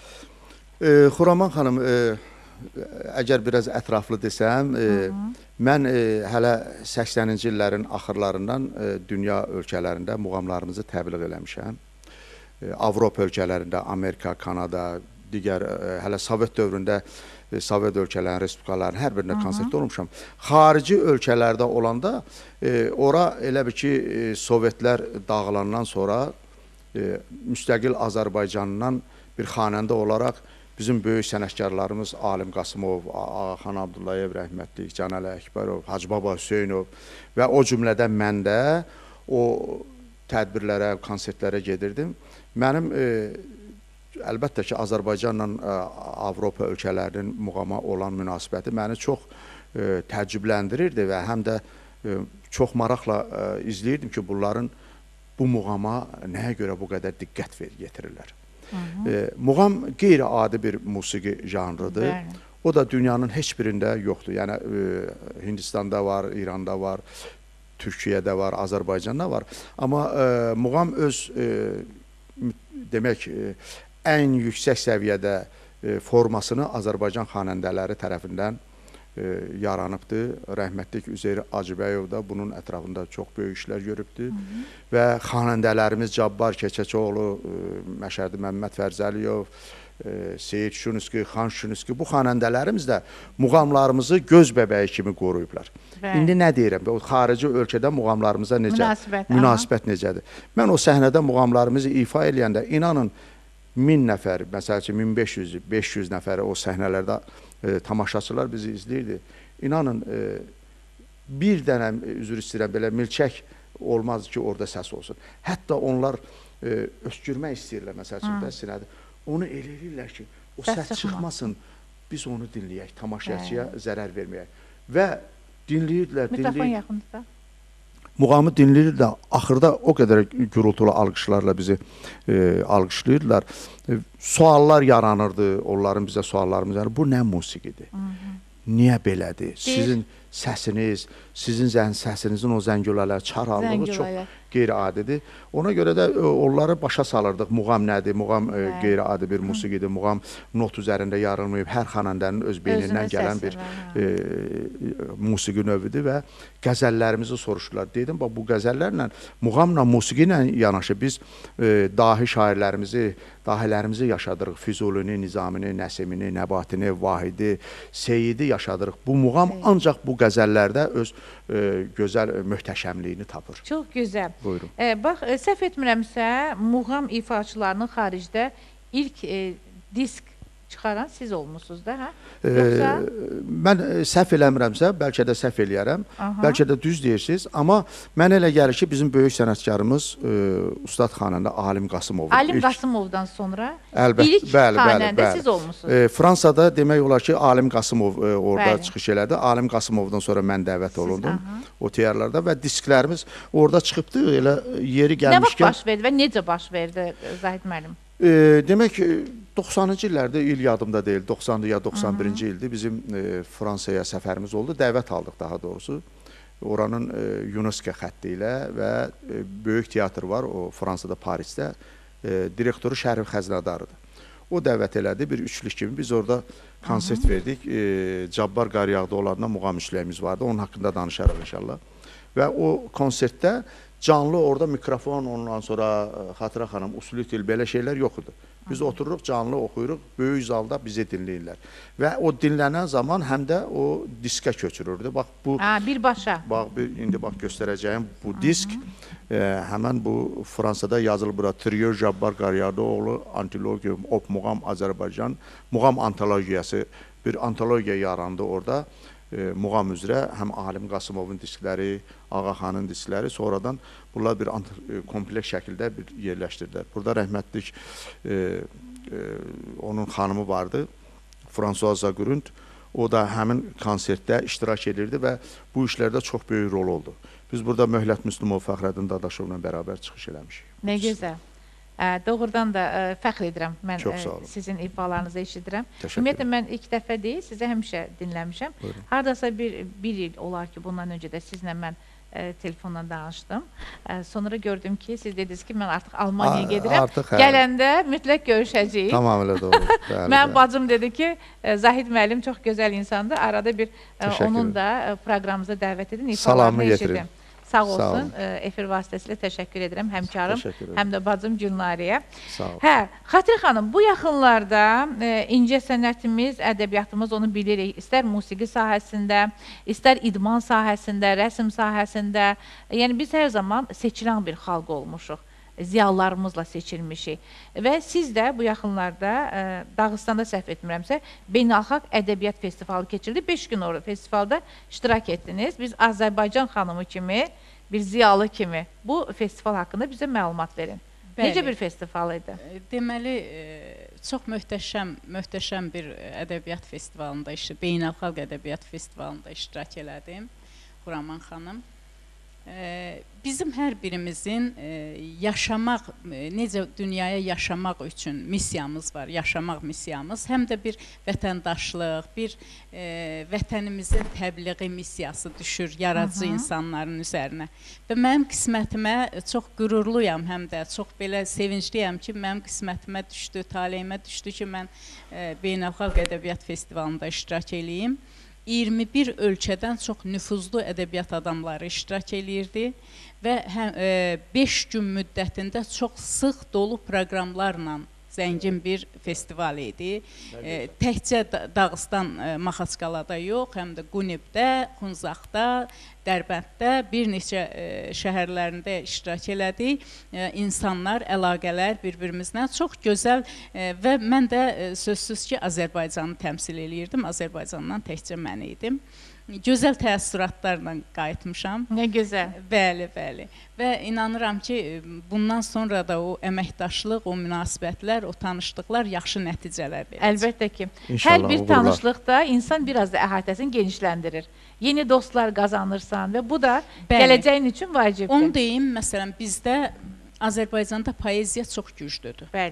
Xuraman xanım, əgər biraz ətraflı desəm, mən hələ 80-ci illərin axırlarından dünya ölkələrində muğamlarımızı təbliğ eləmişəm. Avropa ölkələrində, Amerika, Kanada, digər hələ Sovet dövründə Sovet ölkələrin, respublikaların hər birində konsertdə olmuşam. Xarici ölkələrdə olanda, ora elə bir ki, Sovetlər dağılandan sonra müstəqil Azərbaycandan bir xanəndə olaraq bizim böyük sənətkarlarımız Alim Qasımov, Xan Abdullayev, rəhmətlik, Canəli Əkbərov, Hacı Baba Hüseynov və o cümlədən mən də o tədbirlərə, konsertlərə gedirdim. Mənim əlbəttə ki, Azərbaycanla Avropa ölkələrinin muğama olan münasibəti məni çox təəccübləndirirdi və həm də çox maraqla izləyirdim ki, bunların bu muğama nəyə görə bu qədər diqqət yetirirlər. Muğam qeyri-adi bir musiqi janrıdır. O da dünyanın heç birində yoxdur. Yəni, Hindistanda var, İranda var, Türkiyədə var, Azərbaycanda var. Amma muğam öz, demək, ən yüksək səviyyədə formasını Azərbaycan xanəndələri tərəfindən yaranıbdır. Rəhmətlik Üzeyir Acıbəyov da bunun ətrafında çox böyük işlər görübdür. Və xanəndələrimiz Cabbar Keçəçoğlu, Məşədi Məmməd Fərzəliyov, Seyid Şuniski, Xan Şuniski, bu xanəndələrimiz də muğamlarımızı göz bəbəyi kimi qoruyublar. İndi nə deyirəm? O xarici ölkədə muğamlarımıza münasibət necədir? Mən o səhnədə muğamlarımızı ifa eləyəndə, inanın, 1000 nəfər, məsəl üçün 1500, 500 nəfəri o səhnələrdə tamaşaçılar bizi izləyirdi. İnanın, bir dənə, üzr istəyirəm, belə milçək olmaz ki, orada səs olsun. Hətta onlar öskürmək istəyirlər, məsəl üçün, sinədir. Onu eləyirlər ki, o səs çıxmasın, biz onu dinləyək, tamaşaçıya zərər verməyək. Və dinləyirdilər, muğamı dinləyirdilər, axırda o qədər gürültülü alqışlarla bizi alqışlayırdılar. Suallar yaranırdı, onların bizə suallarımız yaranırdı. Bu nə musiqidir? Niyə belədir? səsiniz, sizin səsinizin o zəngülələr, çarallığı çox qeyri-adidir. Ona görə də onları başa salırdıq. Muğam nədir? Muğam qeyri-adi bir musiqidir. Muğam not üzərində yarılmayıb, hər xanəndənin öz beynindən gələn bir musiqi növüdür və qəzəllərimizi soruşdular. Dedim, bu qəzəllərlə, muğamla, musiqi ilə yanaşı biz dahi şairlərimizi, dahilərimizi yaşadırıq. Füzulini, Nizamini, Nəsimini, Nəbatini, Vahidi, Seyidi yaşadırıq. Bu muğam ancaq bu qəzəllərdə öz gözəl möhtəşəmliyini tapır. Çox gözəl. Buyurun. Bax, səhv etmirəmsə, muğam ifaçılarının xaricdə ilk disk çıxaran siz olmuşsunuz da, hə? Yoxsa? Mən səhv eləmirəmsə, bəlkə də səhv eləyərəm, bəlkə də düz deyirsiniz, amma mən elə gəlir ki, bizim böyük sənətkarımız Ustad xanəndə Alim Qasımov. Alim Qasımovdan sonra ilk xanəndə siz olmuşsunuz. Fransada demək olar ki, Alim Qasımov orada çıxış elədi. Alim Qasımovdan sonra mən dəvət olundum o tiyarlarda və disklərimiz orada çıxıbdı, elə yeri gəlmişkən. Nə vaxt baş verdi və necə baş verdi Zahid müəllim? Demək, 90-cı illərdə, il yadımda deyil, 90-cı ya 91-ci ildir, bizim Fransaya səfərimiz oldu, dəvət aldıq daha doğrusu. Oranın UNESCO xətti ilə və böyük teatr var, o Fransada, Parisdə, direktoru Şərif Xəzinadarıdır. O dəvət elədi, bir üçlük kimi, biz orada konsert verdik, Cabbar Qaryağda olanda muğam üçlüyümüz vardı, onun haqqında danışarıq inşallah. Və o konsertdə canlı orada mikrofon, ondan sonra Xatirə xanım, usulü til, belə şeylər yox idi. Biz otururuq, canlı oxuyuruq, böyük zalda bizi dinləyirlər. Və o dinlənən zaman həm də o diskə köçürürdü. Bax, bu... birbaşa. Bax, indi bax göstərəcəyim bu disk, həmən bu Fransada yazılır bura, Trio Cabbar Qaryadoğlu, Antilogium, Op Muğam Azərbaycan, Muğam antologiyası, bir antologiya yarandı orada. Muğam üzrə həm Alim Qasımovun diskləri, Ağa xanın diskləri, sonradan bunlar bir kompleks şəkildə yerləşdirdilər. Burada rəhmətlik onun xanımı vardı, François Zagurund. O da həmin konsertdə iştirak edirdi və bu işlərdə çox böyük rol oldu. Biz burada Möhlət Müslümov, Fəxrəddin Dadaşovla bərabər çıxış eləmişik. Nə gözəl. Doğrudan da fəxr edirəm, mən sizin ifalarınızı eşidirəm. Ümumiyyətlə, mən ilk dəfə deyil, sizə həmişə dinləmişəm. Haradasa bir il olar ki, bundan öncə də sizlə mən telefonla danışdım. Sonra gördüm ki, siz dediniz ki, mən artıq Almaniyaya gedirəm. Gələndə mütləq görüşəcəyik. Tamamilə doğru. Mənim bacım dedi ki, Zahid müəllim çox gözəl insandır. Arada bir onun da proqramımıza dəvət edin, ifalarını eşidim. Sağ olsun, efir vasitəsilə təşəkkür edirəm həmkarım, həm də bacım Gülnariyə. Hə, Xatirə xanım, bu yaxınlarda incə sənətimiz, ədəbiyyatımız onu bilirik. İstər musiqi sahəsində, istər idman sahəsində, rəsm sahəsində. Yəni, biz hər zaman seçilən bir xalq olmuşuq. Ziyalılarımızla seçilmişik. Və siz də bu yaxınlarda Dağıstanda səhv etmirəmsə, Beynəlxalq Ədəbiyyat Festivalı keçirdi. 5 gün orada festivalda iştirak etdiniz. Biz Azərbaycan xanımı kimi, bir ziyalı kimi bu festival haqqında bizə məlumat verin. Necə bir festival idi? Deməli, çox möhtəşəm bir ədəbiyyat festivalında, Beynəlxalq Ədəbiyyat Festivalında iştirak elədim, Xuraman xanım. Bizim hər birimizin yaşamaq, necə dünyaya yaşamaq üçün missiyamız var, yaşamaq missiyamız, həm də bir vətəndaşlıq, bir vətənimizin təbliği missiyası düşür yaradıcı insanların üzərinə. Və mənim qismətimə çox qürurluyam, həm də çox belə sevincliyəm ki, mənim qismətimə düşdü, taleyimə düşdü ki, mən Beynəlxalq Ədəbiyyat Festivalında iştirak eləyim. 21 ölkədən çox nüfuzlu ədəbiyyat adamları iştirak eləyirdi və 5 gün müddətində çox sıx dolu proqramlarla zəngin bir festival idi. Təkcə Dağıstan, Maxaçqalada yox, həm də Qunibdə, Xunzaqda, Dərbənddə bir neçə şəhərlərində iştirak elədik. İnsanlar, əlaqələr bir-birimizlə çox gözəl və mən də sözsüz ki, Azərbaycanı təmsil eləyirdim. Azərbaycandan təkcə mən idim. Gözəl təəssüratlarla qayıtmışam. Nə gözəl. Bəli, bəli. Və inanıram ki, bundan sonra da o əməkdaşlıq, o münasibətlər, o tanışlıqlar yaxşı nəticələr verəcək. Əlbəttə ki, hər bir tanışlıqda insan biraz da əhatəsini genişləndirir. Yeni dostlar qazanırsan və bu da gələcəyin üçün vacibdir. Onu deyim, məsələn, bizdə Azərbaycanda poeziya çox güclüdür. Bəli.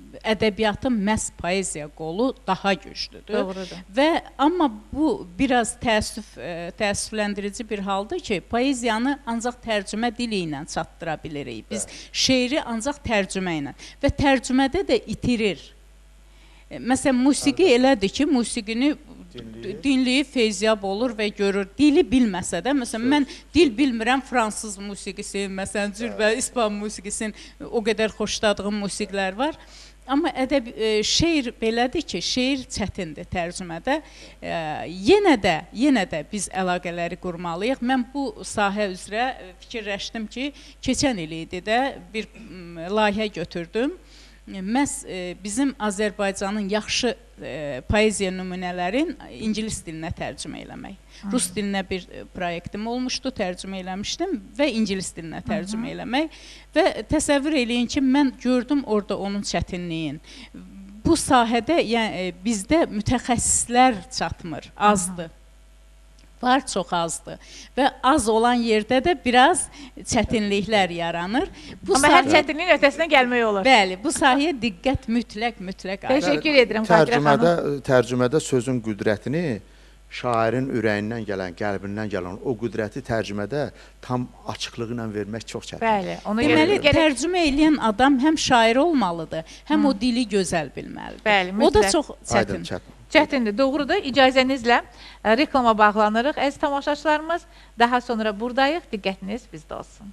ədəbiyyatın məhz poeziya qolu daha güclüdür. Doğrudur. Və amma bu biraz təəssüfləndirici bir haldır ki, poeziyanı ancaq tərcümə dili ilə çatdıra bilirik. Biz şeiri ancaq tərcümə ilə və tərcümədə də itirir. Məsələn, musiqi elədir ki, musiqini dinləyib feyziyab olur və görür. Dili bilməsə də, məsələn, mən dil bilmirəm, fransız musiqisi, məsələn, və ispan musiqisinin o qədər xoşladığım musiqilər var. Amma şeir belədir ki, şeir çətindir tərcümədə. Yenə də biz əlaqələri qurmalıyıq. Mən bu sahə üzrə fikirləşdim ki, keçən il idi də bir layihə götürdüm. Məhz bizim Azərbaycanın yaxşı poeziya nümunələrin ingilis dilinə tərcümə eləmək. Rus dilinə bir proyektim olmuşdu, tərcümə eləmişdim və ingilis dilinə tərcümə eləmək. Və təsəvvür eləyin ki, mən gördüm orada onun çətinliyin. Bu sahədə bizdə mütəxəssislər çatmır, azdır. Var, çox azdır. Və az olan yerdə də biraz çətinliklər yaranır. Amma hər çətinliyin ötəsinə gəlmək olur. Bəli, bu sahəyə diqqət mütləq Təşəkkür edirəm Xatirə xanım. Tərcümədə sözün qüdrətini şairin ürəyindən gələn, qəlbindən gələn o qüdrəti tərcümədə tam açıqlığı ilə vermək çox çətindir. Deməli, tərcümə eləyən adam həm şair olmalıdır, həm o dili gözəl bilməlidir. Bəli, o da çox çətin. Çətindir, doğrudur. İcazənizlə reklama bağlanırıq. Əziz tamaşaçılarımız, daha sonra buradayıq. Diqqətiniz bizdə olsun.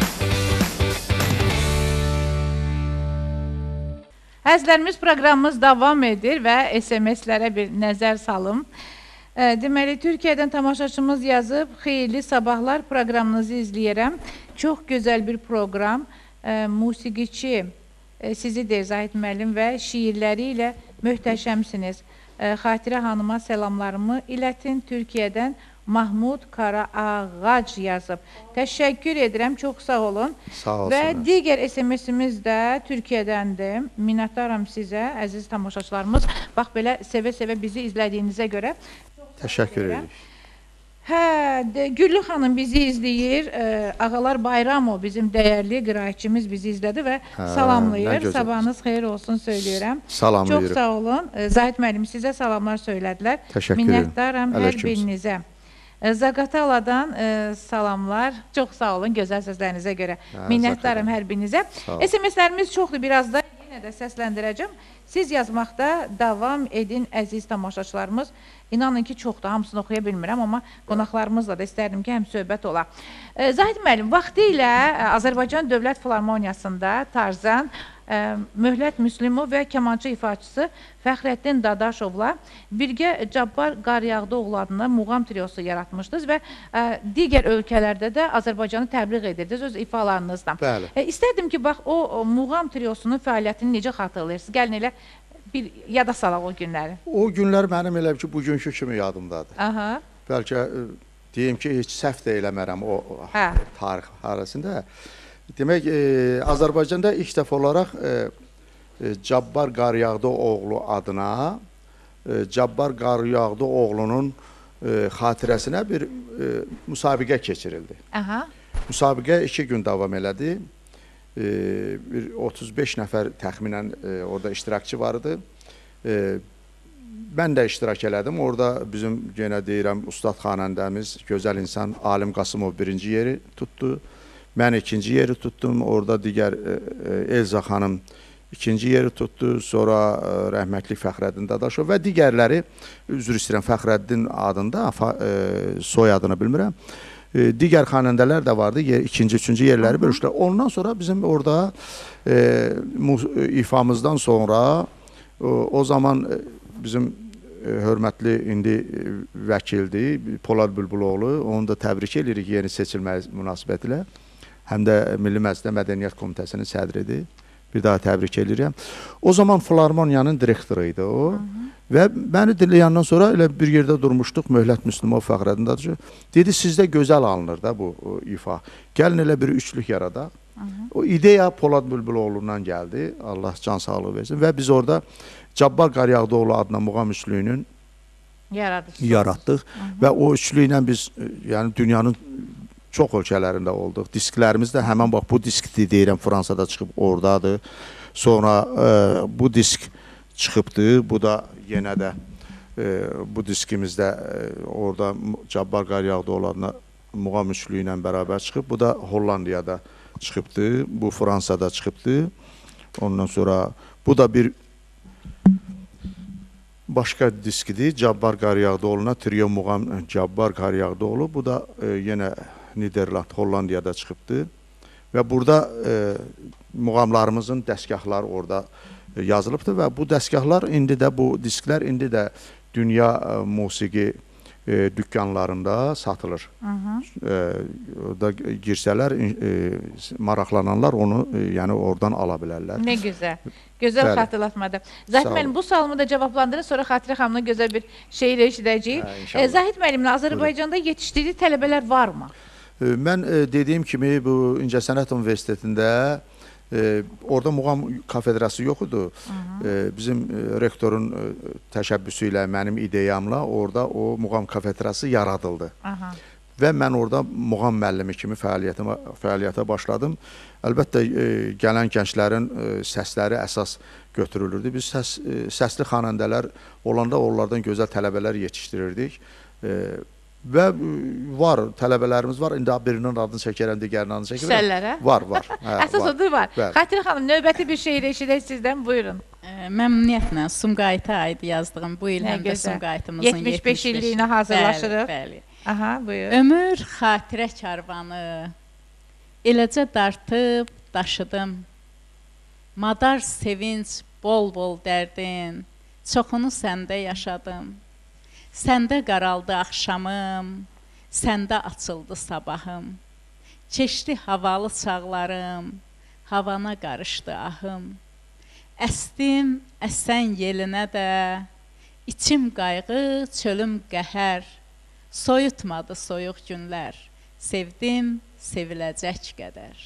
Əzizlərimiz, proqramımız davam edir və SMS-lərə bir nəzər salım. Deməli, Türkiyədən tamaşaçımız yazıb, xeyirli sabahlar, proqramınızı izləyirəm. Çox gözəl bir proqram. Musiqiçi sizi deyir Zahid müəllim və şiirləri ilə möhtəşəmsiniz. Xatirə xanıma səlamlarımı ilətin. Türkiyədən Mahmud Karaağac yazıb. Təşəkkür edirəm, çox sağ olun. Sağ olsun. Və digər SMS-imiz də Türkiyədəndir. Minnətdaram sizə, əziz tamaşaçılarımız. Bax, belə sevə-sevə bizi izlədiyinizə görə. Təşəkkür edirik. Güllü xanım bizi izləyir. Ağalar Bayramov bizim dəyərli qiraətçimiz bizi izlədi və salamlayır. Sabahınız xeyir olsun söyləyirəm. Salamlayırıq. Çox sağ olun. Zahid müəllim sizə salamlar söylədilər. Təşəkkür ederim. Minnətdaram hər birinizə. Zaqataladan salamlar. Çox sağ olun gözəl sözlərinizə görə. Minnətdaram hər birinizə. SMS-lərimiz çoxdur, biraz da yenə də səsləndirəcəm. Siz yazmaqda davam edin əziz tamaşaçılarımız. İnanın ki, çoxdur, hamısını oxuya bilmirəm, amma qonaqlarımızla da istərdim ki, həm söhbət ola. Zahid müəllim, vaxtı ilə Azərbaycan Dövlət Filarmoniyasında Tarzan, Möhlət Müslümov və kamançı ifaçısı Fəxrəddin Dadaşovla birgə Cabbar Qaryağdıoğlu adına muğam triosu yaratmışdınız və digər ölkələrdə də Azərbaycanı təbliğ edirdiniz öz ifalarınızla. Bəli. İstərdim ki, bax, o muğam triosunun fəaliyyətini necə xatırlayırsınız? Gəlin elə bir yada salaq o günləri. O günlər mənim elə ki, bugünkü kimi yadımdadır. Aha. Bəlkə deyim ki, heç səhv də eləmərəm o tarix arasında. Demək, Azərbaycanda ilk dəfə olaraq Cabbar Qaryağdıoğlu adına Cabbar Qaryağdıoğlunun xatirəsinə bir müsabiqə keçirildi. Aha. Müsabiqə 2 gün davam elədi. Bir 35 nəfər təxminən orada iştirakçı var idi. Mən də iştirak elədim. Orada bizim yenə deyirəm, ustad xanəndəmiz, gözəl insan Alim Qasımov birinci yeri tutdu. Mən ikinci yeri tutdum. Orada digər Elza xanım ikinci yeri tutdu. Sonra rəhmətli Fəxrəddin Dadaşov və digərləri, üzr istəyirəm, Fəxrəddin adında, soyadını bilmirəm. Digər xanəndələr də vardı, ikinci, üçüncü yerləri bölüşdülər. Ondan sonra bizim orada ifamızdan sonra o zaman bizim hörmətli indi vəkildir Polad Bülbüloğlu, onu da təbrik edirik yeni seçilməyi münasibətilə. Həm də Milli Məclisdə Mədəniyyət Komitəsinin sədridir. Bir daha təbrik edirəm. O zaman Filarmoniyanın direktoru idi o. Və məni dinləyəndən sonra elə bir yerdə durmuşduq, Möhlət Müslümov, Fəxrəddin Dadaşov. Dedi, sizdə gözəl alınır da bu ifa. Gəlin elə bir üçlük yaradaq. O ideya Polad Bülbüloğlu'ndan gəldi. Allah can sağlığı versin. Və biz orada Cabbar Qaryağdıoğlu adına muğam üçlüyünün yaratdıq. Və o üçlüylə biz yəni dünyanın çox ölkələrində olduq. Disklərimiz də həmən bax bu disk deyirəm Fransada çıxıb oradadır. Sonra bu disk çıxıbdı. Bu da yenə də bu diskimizdə orada Cabbar Qaryağdıoğlu'na muğam üçlüyü ilə bərabər çıxıb. Bu da Hollandiyada çıxıbdı. Bu Fransada çıxıbdı. Ondan sonra bu da bir başqa diskidir. Cabbar Qaryağdıoğlu'na trio muğam Cabbar Qaryağdıoğlu. Bu da yenə Niderland, Hollandiyada çıxıbdı. Və burada muğamlarımızın dəstgahları orada yazılıbdır və bu dəstgahlar indi də, bu disklər indi də dünya musiqi dükkanlarında satılır. Orada girsələr, maraqlananlar onu yəni oradan ala bilərlər. Nə gözəl. Gözəl xatırlatmadır. Zahid müəllim, bu sualımı da cavablandırın, sonra Xatirə xanımla gözəl bir şeir eşidəcəyik. Zahid müəllimin Azərbaycanda yetişdirdiyi tələbələr varmı? Mən dediyim kimi bu İncəsənət Universitetində orada muğam kafedrası yox idi. Bizim rektorun təşəbbüsü ilə, mənim ideyamla orada o muğam kafedrası yaradıldı. Və mən orada muğam müəllimi kimi fəaliyyətə başladım. Əlbəttə, gələn gənclərin səsləri əsas götürülürdü. Biz səsli xanəndələr olanda onlardan gözəl tələbələr yetişdirirdik. Və var, tələbələrimiz var. İndi birinin adını çəkərəm, digərinin adını çəkərəm. Səllərə? Var. Əsas odur var. Xatirə xanım, növbəti bir şeir eşidək sizdən, buyurun. Məmnuniyyətlə Sumqayıta aid yazdığım bu il həm də Sumqayıtımızın 75 illiyinə hazırlaşırıq. Bəli. Aha, buyur. Ömür xatirə karvanı eləcə dartıb daşıdım. Madar sevinç, bol-bol dərdin, çoxunu səndə yaşadım. Səndə qaraldı axşamım, səndə açıldı sabahım. Keçdi havalı çağlarım, havana qarışdı ahım. Əsdim, əsən yelinə də, içim qayğı, çölüm qəhər. Soyutmadı soyuq günlər, sevdim, seviləcək qədər.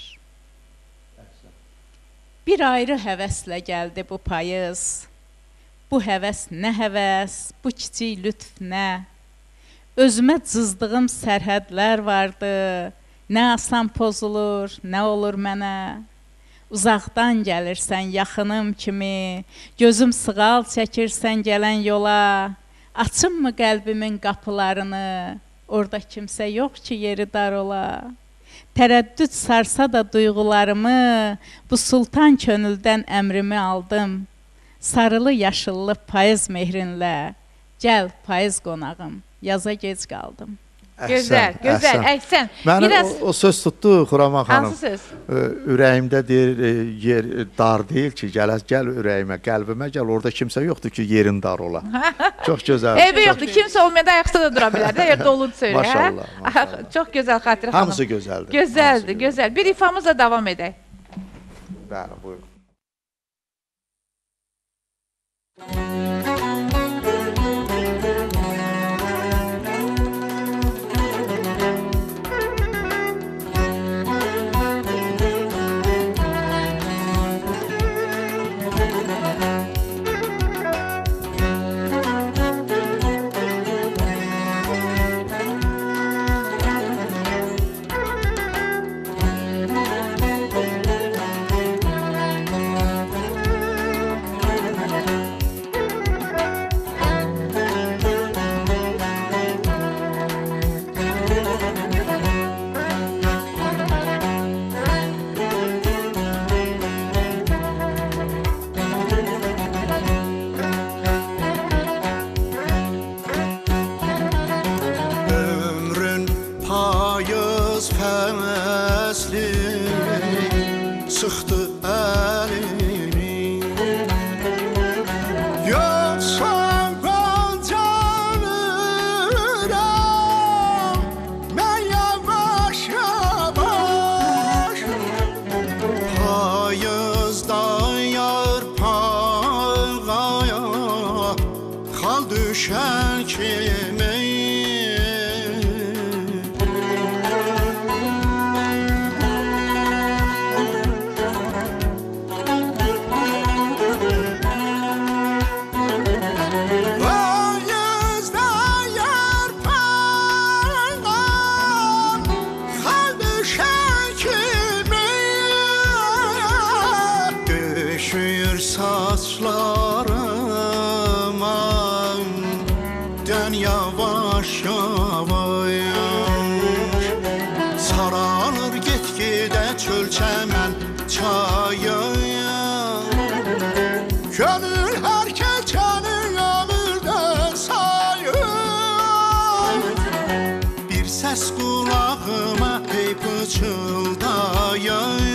Bir ayrı həvəslə gəldi bu payız. Bu həvəs nə həvəs, bu kiçik lütf nə? Özümə cızdığım sərhədlər vardı, nə asan pozulur, nə olur mənə? Uzaqdan gəlirsən yaxınım kimi, gözüm sığal çəkirsən gələn yola. Açınmı qəlbimin qapılarını, orada kimsə yox ki yeri dar ola. Tərəddüd sarsa da duyğularımı, bu sultan könüldən əmrimi aldım. Sarılı yaşıllı payız mehrinlə, gəl payız qonağım, yaza gec qaldım. Gözəl, gözəl, əksən. Məni o söz tutdu Xuraman xanım. Hansı söz? Ürəyimdə deyir, yer dar deyil ki, gəl ürəyimə, qəlbimə gəl, orada kimsə yoxdur ki, yerin dar ola. Çox gözəl. Eybi yoxdur, kimsə olmayanda ayaqda da dura bilər, yer doludur söylə. Maşallah. Çox gözəl Xatirə xanım. Hamısı gözəldir. Gözəldir, gözəl. Bir ifamızla davam edək. Bəli, buyurun. ağaçlarıma dön yavaş yavaş saralır gitgide çöl çəmən çayı gönül hər keçəni ömürdə sayır bir səs qulağıma hey pıçıldayır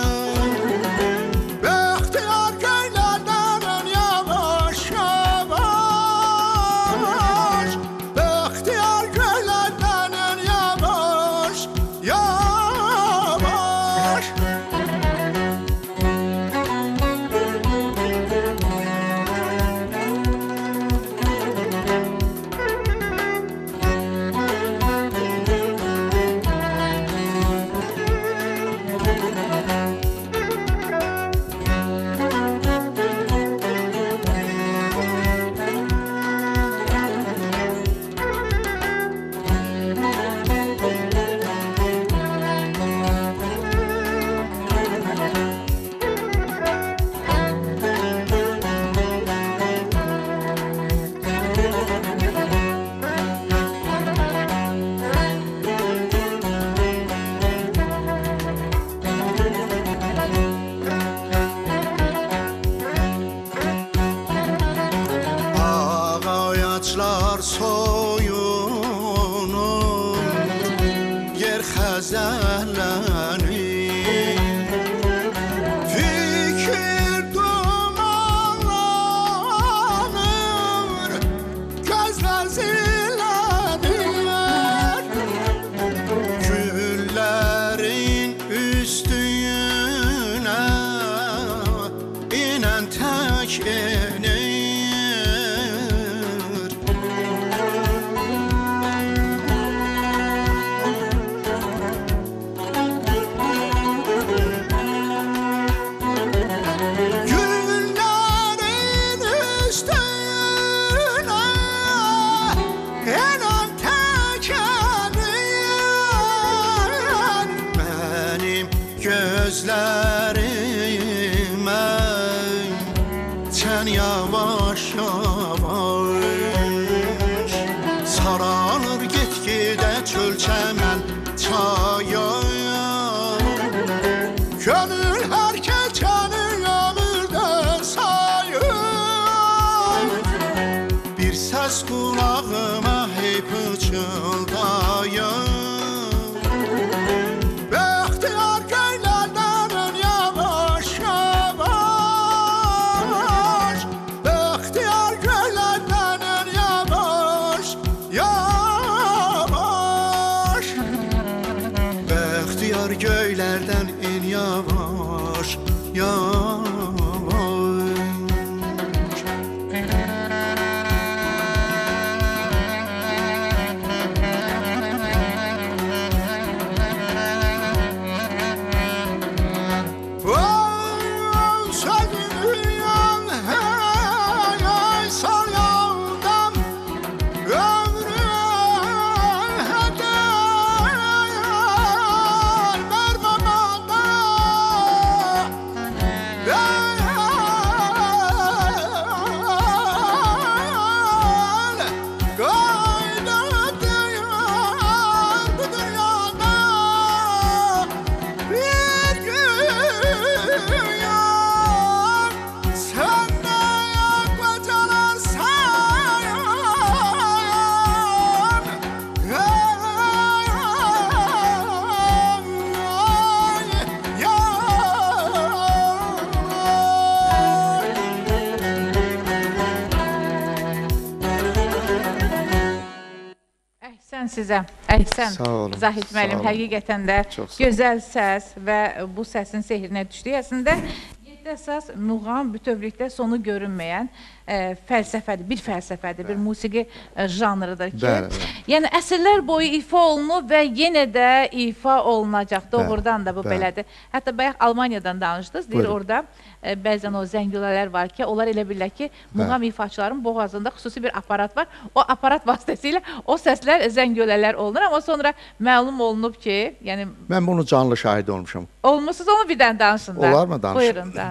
Sizə əhsən Zahid müəllim, həqiqətən də gözəl səs və bu səsin sehrinə düşdü. Əslində 7 əsas muğam bütövlükdə sonu görünməyən fəlsəfədir, bir fəlsəfədir, bir musiqi janrıdır ki, yəni əsrlər boyu ifa olunub və yenə də ifa olunacaq. Doğrudan da bu belədir. Hətta bayaq Almaniyadan danışdınız, deyir orada bəzən o zəngülələr var ki, onlar elə bilirlər ki, muğam ifaçıların boğazında xüsusi bir aparat var. O aparat vasitəsilə o səslər zəngülələr olunur, amma sonra məlum olunub ki, yəni... Mən bunu canlı şahid olmuşam. Olmuşsunuz, onu bir dənə danışın da. Olar mı danışın? Buyurun, danışın.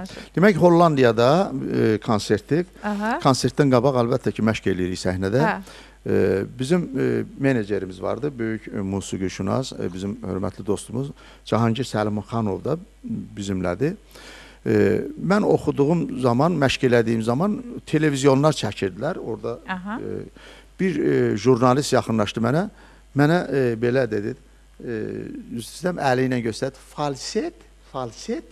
Demək, Hollandiyada konsertdir. Konsertdən qabaq əlbəttə ki, məşq eləyirik səhnədə. Bizim menecerimiz vardı, böyük musiqişünas, bizim hörmətli dostumuz Cahangir Səlimanxanov da bizimlədir. Mən oxuduğum zaman, məşq elədiyim zaman televizyonlar çəkirdilər. Orada bir jurnalist yaxınlaşdı mənə. Mənə belə dedi, sistem əli ilə göstərdi, falset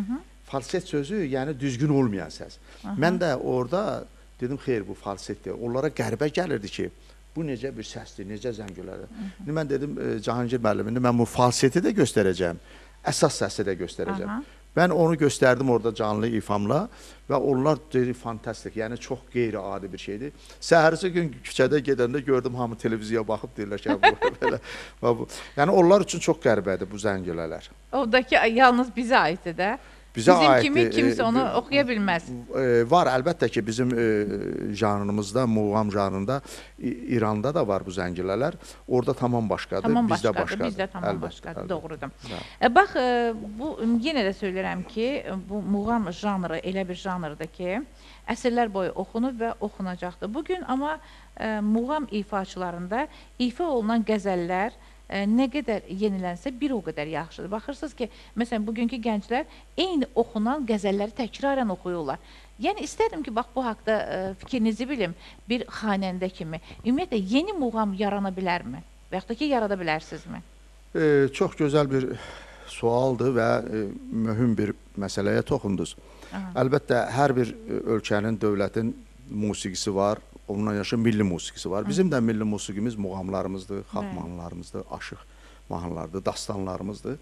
sözü, yəni düzgün olmayan səs. Mən də orada dedim, xeyr, bu falsetdir. Onlara qəribə gəlirdi ki, bu necə bir səsdir, necə zəngülərdir. Mən dedim, Cahangir müəllimində mən bu falseti də göstərəcəm, əsas səsi də göstərəcəm. Mən onu göstərdim orada canlı ifamla və onlar dedi, fantastik, yəni çox qeyri-adi bir şeydir. Səhərisi gün küçədə gedəndə gördüm, hamı televiziyaya baxıb deyirlər ki, belə. Yəni onlar üçün çox qəribədir bu zəngülələr. Oradakı yalnız bizə aiddir də. Bizim kimi kimsə onu oxuya bilməz. Var, əlbəttə ki, bizim janrımızda, muğam janrında İranda da var bu zəngilələr. Orada tamam başqadır, bizdə başqadır. Bizdə tamam başqadır, doğrudur. Bax, yenə də söyləyirəm ki, bu muğam janrı elə bir janrdır ki, əsrlər boyu oxunub və oxunacaqdır. Bugün amma muğam ifaçılarında ifa olunan qəzəllər nə qədər yenilənsə bir o qədər yaxşıdır. Baxırsınız ki, məsələn, bugünkü gənclər eyni oxunan qəzəlləri təkrarən oxuyurlar. Yəni, istədim ki, bax, bu haqda fikrinizi bilim, bir xanəndə kimi. Ümumiyyətlə, yeni muğam yarana bilərmi? Və yaxud da ki, yarada bilərsinizmi? Çox gözəl bir sualdır və mühüm bir məsələyə toxundunuz. Əlbəttə, hər bir ölkənin, dövlətin musiqisi var. Onunla yaşayan milli musiqisi var. Bizim də milli musiqimiz muğamlarımızdır, xalq mahnılarımızdır, aşıq mahnılardır, dastanlarımızdır.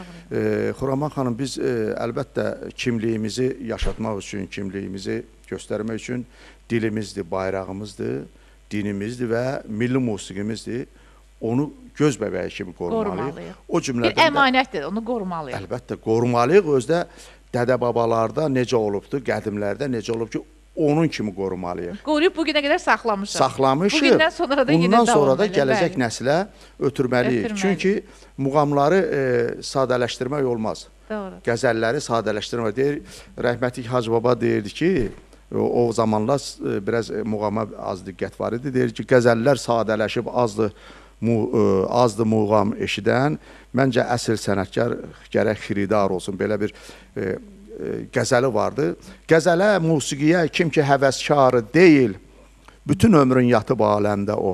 Xuraman xanım, biz əlbəttə kimliyimizi yaşatmaq üçün, kimliyimizi göstərmək üçün dilimizdir, bayrağımızdır, dinimizdir və milli musiqimizdir. Onu göz bəbəyi kimi qorumalıyıq. Bir əmanətdir, onu qorumalıyıq. Əlbəttə, qorumalıyıq. Özdə dədə-babalarda necə olubdur, qədimlərdə necə olub ki, onun kimi qorumalıyıq. Qoruyub bugünə qədər saxlamışıq. Saxlamışıq. Bugündən sonra da bundan sonra da gələcək nəslə ötürməliyik. Çünki muğamları sadələşdirmək olmaz. Doğru. Qəzəlləri sadələşdirmək deyir. Rəhmətlik Hacı Baba deyirdi ki, o zamanlar biraz muğama az diqqət var idi. Deyir ki, qəzəllər sadələşib azdır muğam eşidən. Məncə əsl sənətkar gərək xiridar olsun. Belə bir qəzəli vardı. Qəzələ, musiqiyə kim ki həvəskarı deyil, bütün ömrün yatıb aləmdə o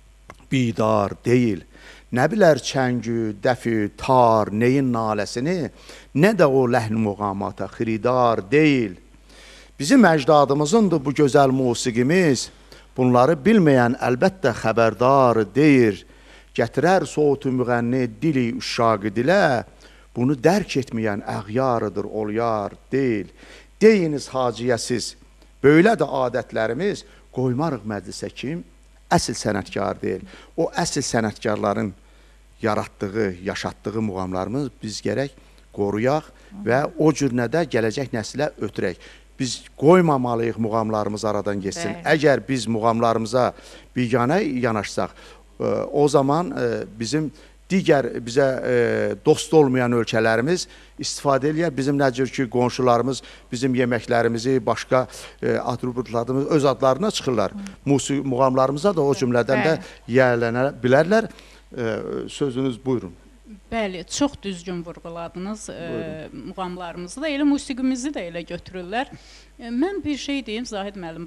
bidar deyil. Nə bilər çəngü, dəfi, tar, neyin naləsini, nə də o ləhn muğamata xiridar deyil. Bizim əcdadımızındır bu gözəl musiqimiz, bunları bilməyən əlbəttə xəbərdar deyir. Gətirər soğutu müğənni dili uşaqı dilə, bunu dərk etməyən əğyarıdır, olyar deyil. Deyiniz haciyəsiz, böylədir adətlərimiz, qoymarıq məclisə kim? Əsl sənətkar deyil. O əsl sənətkarların yaratdığı, yaşatdığı muğamlarımız biz gərək qoruyaq və o cürnədə gələcək nəslə ötürək. Biz qoymamalıyıq muğamlarımız aradan geçsin. Əgər biz muğamlarımıza biganə yanaşsaq, o zaman bizim digər bizə dost olmayan ölkələrimiz istifadə edir. Bizim necə ki, qonşularımız bizim yeməklərimizi, başqa atributlarımız öz adlarına çıxırlar. Muğamlarımıza da o cümlədən də yiyələnə bilərlər. Sözünüz buyurun. Bəli, çox düzgün vurğuladınız muğamlarımızı da, elə musiqimizi də elə götürürlər. Mən bir şey deyim, Zahid müəllim,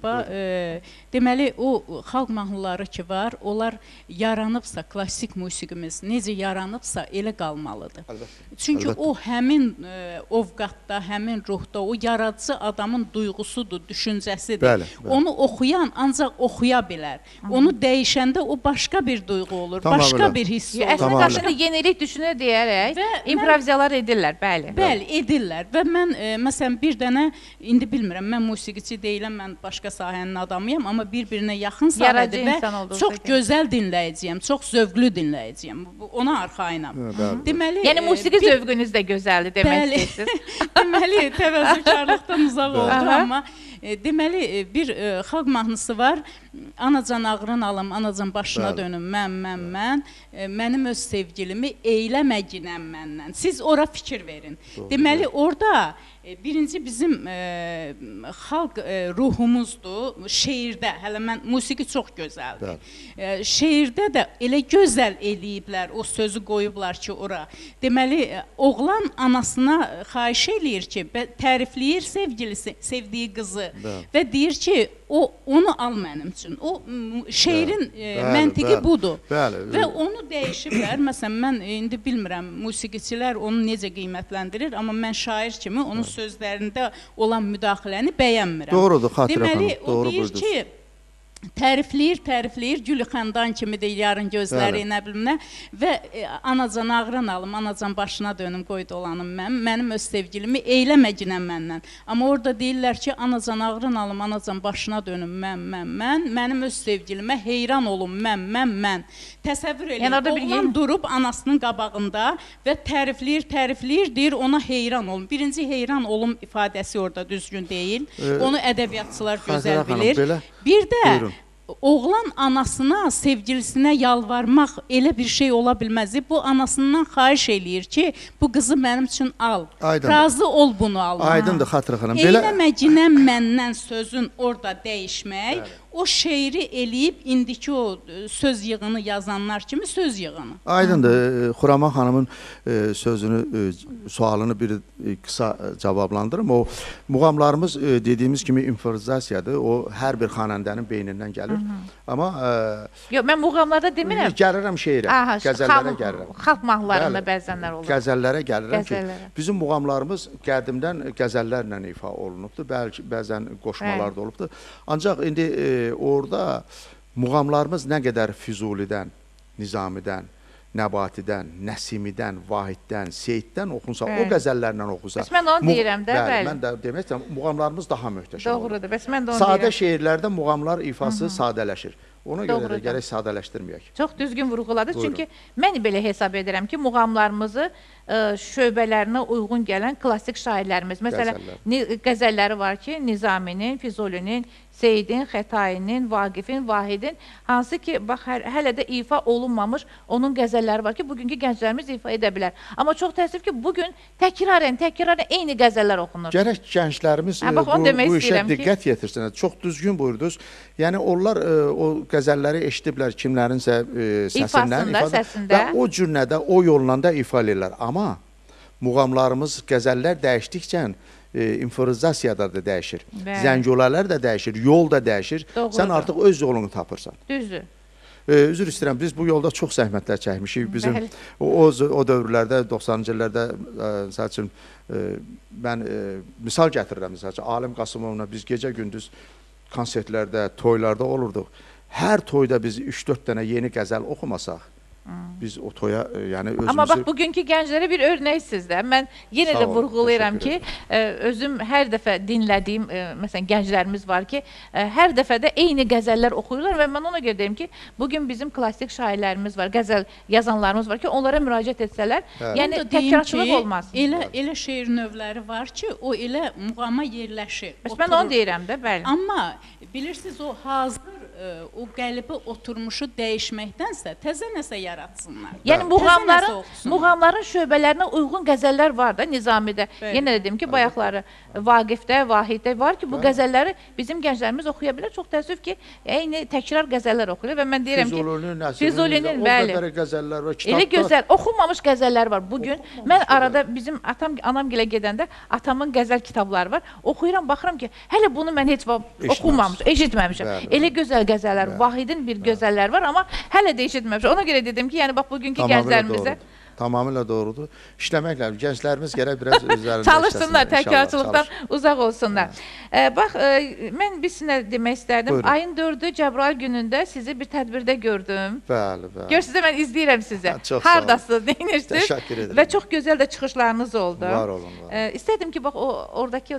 deməli, o xalq mahnıları ki var, onlar yaranıbsa, klassik musiqimiz necə yaranıbsa, elə qalmalıdır. Çünki o həmin ovqatda, həmin ruhda, o yaradıcı adamın duyğusudur, düşüncəsidir. Onu oxuyan ancaq oxuya bilər. Onu dəyişəndə o başqa bir duyğu olur, başqa bir hiss olur. Əslində qarşında yenilik düşünür deyərək, improvizalar edirlər, bəli. Bəli, edirlər və mən, məsələn, bir dənə, indi bilmirəm, mən musiqiçi deyiləm, mən başqa sahənin adamıyam, amma bir-birinə yaxın sahədir və çox gözəl dinləyəcəyəm, çox zövqlü dinləyəcəyəm, ona arxayınam. Yəni, musiqi zövqünüz də gözəldir, demək istəyirsiniz. Deməli, təvəzzükarlıqdan uzaq oldu, amma deməli, bir xalq mahnısı var, anacan ağrın alım, anacan başına dönüm, mən, mənim öz sevgilimi eyləməginəm məndən. Siz ora fikir verin. Deməli, orada birinci bizim xalq ruhumuzdur. Şeirdə, hələ mən musiqi çox gözəldir. Şeirdə də elə gözəl eləyiblər, o sözü qoyublar ki, ora. Deməli, oğlan anasına xahiş eləyir ki, tərifləyir sevgilisi, sevdiyi qızı və deyir ki, onu al mənim üçün. O şeirin məntiqi budur. Və onu dəyişiblər. Məsələn, mən indi bilmirəm, musiqiçilər onu necə qiymətləndirir, amma mən şair kimi onun sözlərində olan müdaxiləni bəyənmirəm. Doğrudur, Xatirə xanım. Deməli, o deyir ki, tərifləyir, gülü xəndan kimidir, yarın gözləri, nə bilim nə. Və anacan ağrın alım, anacan başına dönüm, qoy dolanım mənim öz sevgilimi eyləmə ginən məndən. Amma orada deyirlər ki, anacan ağrın alım, anacan başına dönüm, mənim öz sevgilimə heyran olum, mən. Təsəvvür edin, oğlan durub anasının qabağında və tərifləyir, deyir ona heyran olum. Birinci heyran olum ifadəsi orada düzgün deyil. Onu ədəbiyyatçılar gözəl bilir. Bir də oğlan anasına, sevgilisinə yalvarmaq elə bir şey ola bilməz. Bu anasından xahiş eləyir ki, bu qızı mənim üçün al. Razı ol bunu alma. Aydındır, Xatirə xanım. Eyləmə ginən məndən sözün orada dəyişmək, o şeiri eləyib indiki o söz yığını yazanlar kimi söz yığını. Aydındır. Xuraman xanımın sözünü, sualını bir qısa cavablandırım. O muğamlarımız dediyimiz kimi improvizasiyadır. O hər bir xanəndənin beynindən gəlir. Amma yox, mən muğamlarda demirəm. Gəlirəm şeirə, qəzəllərə gəlirəm. Xalq mahnılarında bəzənlər olur. Qəzəllərə gəlirəm ki, bizim muğamlarımız qədimdən qəzəllərlə ifa olunubdur. Bəzən qoşmalar da olubdur. Ancaq indi orada muğamlarımız nə qədər Füzulidən, Nizamidən, Nəbatidən, Nəsimidən, Vahiddən, Seyiddən oxunsa, o qəzəllərlə oxunsa. Bəs mən onu deyirəm də, bəli. Mən də demək istəyirəm, muğamlarımız daha möhtəşəm olur. Doğrudur, bəs mən də onu deyirəm. Sadə şeirlərdə muğamlar ifası sadələşir. Ona görə də gərək sadələşdirməyək. Çox düzgün vurğuladı. Çünki mən belə hesab edirəm ki, muğamlarımızı şöbələrinə uyğun gələn klassik şairlərimiz. Məsələn, qəzəlləri var ki, Nizaminin, Füzulinin, Seyidin, Xətainin, Vaqifin, Vahidin, hansı ki, bax, hələ də ifa olunmamış onun qəzəlləri var ki, bugünkü gənclərimiz ifa edə bilər. Amma çox təəssüf ki, bugün təkrarən eyni qəzəllər oxunur. Gərək gənclərimiz bu işə diqqət yetirsinlər. Çox düzgün buyurdunuz. Yəni, onlar o qəzəlləri eşidiblər kimlərinsə səsindən, və o cürnədə, o yolla da ifa edirlər. Amma muğamlarımız, qəzəllər dəyişdikcə improvizasiyada da dəyişir. Zəngülələr də dəyişir, yol da dəyişir. Sən artıq öz yolunu tapırsan. Düzdür. Üzr istəyirəm, biz bu yolda çox zəhmətlər çəkmişik. Bizim o dövrlərdə, 90-cı illərdə, məsəl üçün, mən misal gətirirəm, məsəl üçün, Alim Qasımovla biz gecə-gündüz konsertlərdə, toylarda olurduq. Hər toyda biz 3-4 dənə yeni qəzəl oxumasaq, biz o toya, yəni özümüzü... Amma bax, bugünkü gənclərə bir örnəksiniz də. Mən yenə də vurğulayıram ki, özüm hər dəfə dinlədiyim, məsələn, gənclərimiz var ki, hər dəfə də eyni qəzəllər oxuyurlar və mən ona görə deyim ki, bugün bizim klassik şairlərimiz var, qəzəl yazanlarımız var ki, onlara müraciət etsələr, yəni təkrarçılıq olmaz. Elə şeir növləri var ki, o elə muğama yerləşir. Bəs mən onu deyirəm də, bəli. Amma bilirsiniz, o hazır, o qəlbi oturmuşu dəyişməkdənsə təzə nəsə yaratsınlar. Yəni muğamların şöbələrinə uyğun qəzəllər var da Nizamidə. Yenə dedim ki, bayaqları Vaqifdə, Vahiddə var ki, bu qəzəlləri bizim gənclərimiz oxuya bilər. Çox təəssüf ki, eyni təkrar qəzəllər oxuyur və mən deyirəm ki, Füzulinin, bəli, elə gözəl, oxunmamış qəzəllər var. Bugün mən arada bizim anam gilə gedəndə atamın qəzəl kitabları var. Oxuyuram, baxıram ki, hələ bunu mən heç oxunmamışam, eşitməmişəm. Elə gözəl qəzəllər, Vahidin bir gözəllər var, amma hələ də eşitməmişəm. Ona görə dedim ki, yəni bax, bugünkü gənclərimizə... Tamamilə doğrudur. İşləməklə, gənclərimiz gərək biraz özlərində çalışsınlar, təkrarçılıqdan uzaq olsunlar. Bax, mən bir sizinlə demək istərdim. Ayın 4-ü Cəbrayıl günündə sizi bir tədbirdə gördüm. Bəli, bəli. Gör, sizə mən izləyirəm sizə. Haradasınız, neyinirsiniz? Təşəkkür edirəm. Və çox gözəl də çıxışlarınız oldu. Var olun, var. İstədim ki, bax, oradakı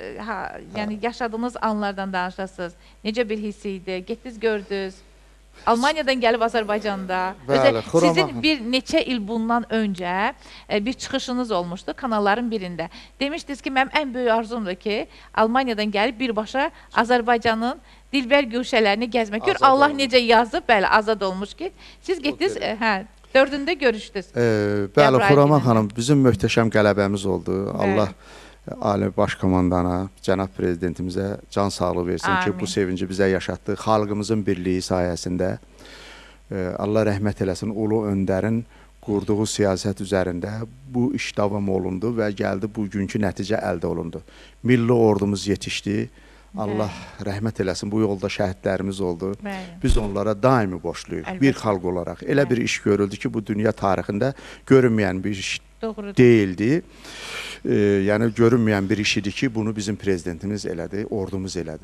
yaşadığınız anlardan danışasınız. Necə bir hiss idi? Getdiniz, gördünüz. Almaniyadan gəlib Azərbaycanda. Sizin bir neçə il bundan öncə bir çıxışınız olmuşdu kanalların birində. Demişdiniz ki, mənim ən böyük arzumdur ki, Almaniyadan gəlib birbaşa Azərbaycanın dilbər güşələrini gəzmək. Gör, Allah necə yazıb, bəli, azad olmuş ki, siz getdiniz, 4-ündə görüşdünüz. Bəli, Xuraman xanım, bizim möhtəşəm qələbəmiz oldu. Allah Ali Baş Komandana, cənab prezidentimizə can sağlığı versin ki, bu sevinci bizə yaşatdı. Xalqımızın birliyi sayəsində Allah rəhmət eləsin, Ulu Öndərin qurduğu siyasət üzərində bu iş davam olundu və gəldi bugünkü nəticə əldə olundu. Milli ordumuz yetişdi. Allah rəhmət eləsin, bu yolda şəhidlərimiz oldu. Biz onlara daimi borçluyuq, bir xalq olaraq. Elə bir iş görüldü ki, bu dünya tarixində görünməyən bir iş deyildi. Yəni, görünməyən bir iş idi ki, bunu bizim prezidentimiz elədi, ordumuz elədi.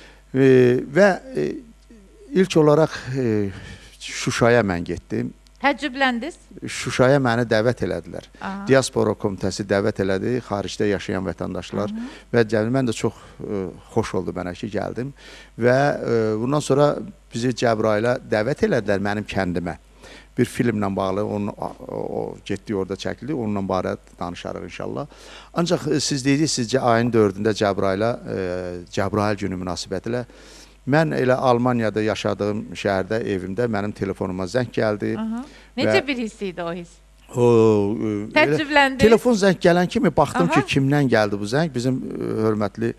Və ilk olaraq Şuşaya mən getdim. Təəccübləndiniz? Şuşaya məni dəvət elədilər. Diaspora komitəsi dəvət elədi, xaricdə yaşayan vətəndaşlar və mən də çox xoş oldu mənə ki, gəldim və bundan sonra bizi Cəbrailə dəvət elədilər mənim kəndimə. Bir filmlə bağlı, o getdik orada çəkildi, onunla bağlı danışarıq inşallah. Ancaq siz deyirsiniz, sizcə ayın 4-də Cəbrailə, Cəbrail günü münasibətilə mən elə Almaniyada yaşadığım şəhərdə, evimdə mənim telefonuma zəng gəldi. Necə bir hiss idi o hiss? Təəccübləndiniz? Telefon zəng gələn kimi baxdım ki, kimdən gəldi bu zəng? Bizim hörmətli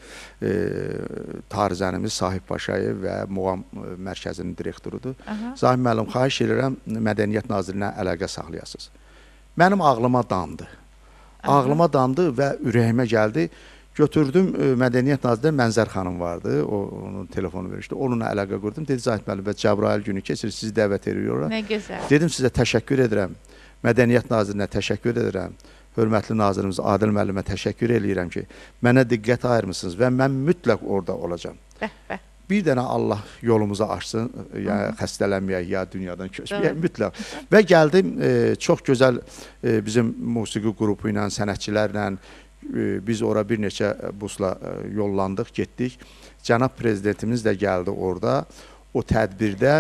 tarizənimiz Sahib Paşayev və Muğam Mərkəzinin direktorudur. Zahid müəllim, xahiş edirəm, Mədəniyyət Nazirinə əlaqə saxlayasınız. Mənim ağlıma dandı. Ağlıma dandı və ürəyimə gəldi. Götürdüm, Mədəniyyət Nazirində Mənzər xanım vardı, onun telefonu vermişdi, onunla əlaqə qurdum. Dedi, Zahid müəllim, Cəbrail günü keçir, sizi dəvət ediyorlar. Nə gözəl. Dedim, sizə təşəkkür edirəm, Mədəniyyət Nazirinə təşəkkür edirəm, hörmətli nazirimiz Adil müəllimə təşəkkür edirəm ki, mənə diqqət ayırmışsınız və mən mütləq orada olacam. Bir dənə Allah yolumuzu açsın, yəni xəstələnməyək, ya dünyadan köçməyək, mütləq. Və gəldim, çox gözəl bizim musiqi qrupu ilə, sənətçilərlə, biz ora bir neçə busla yollandıq, getdik. Cənab prezidentimiz də gəldi orada. O tədbirdə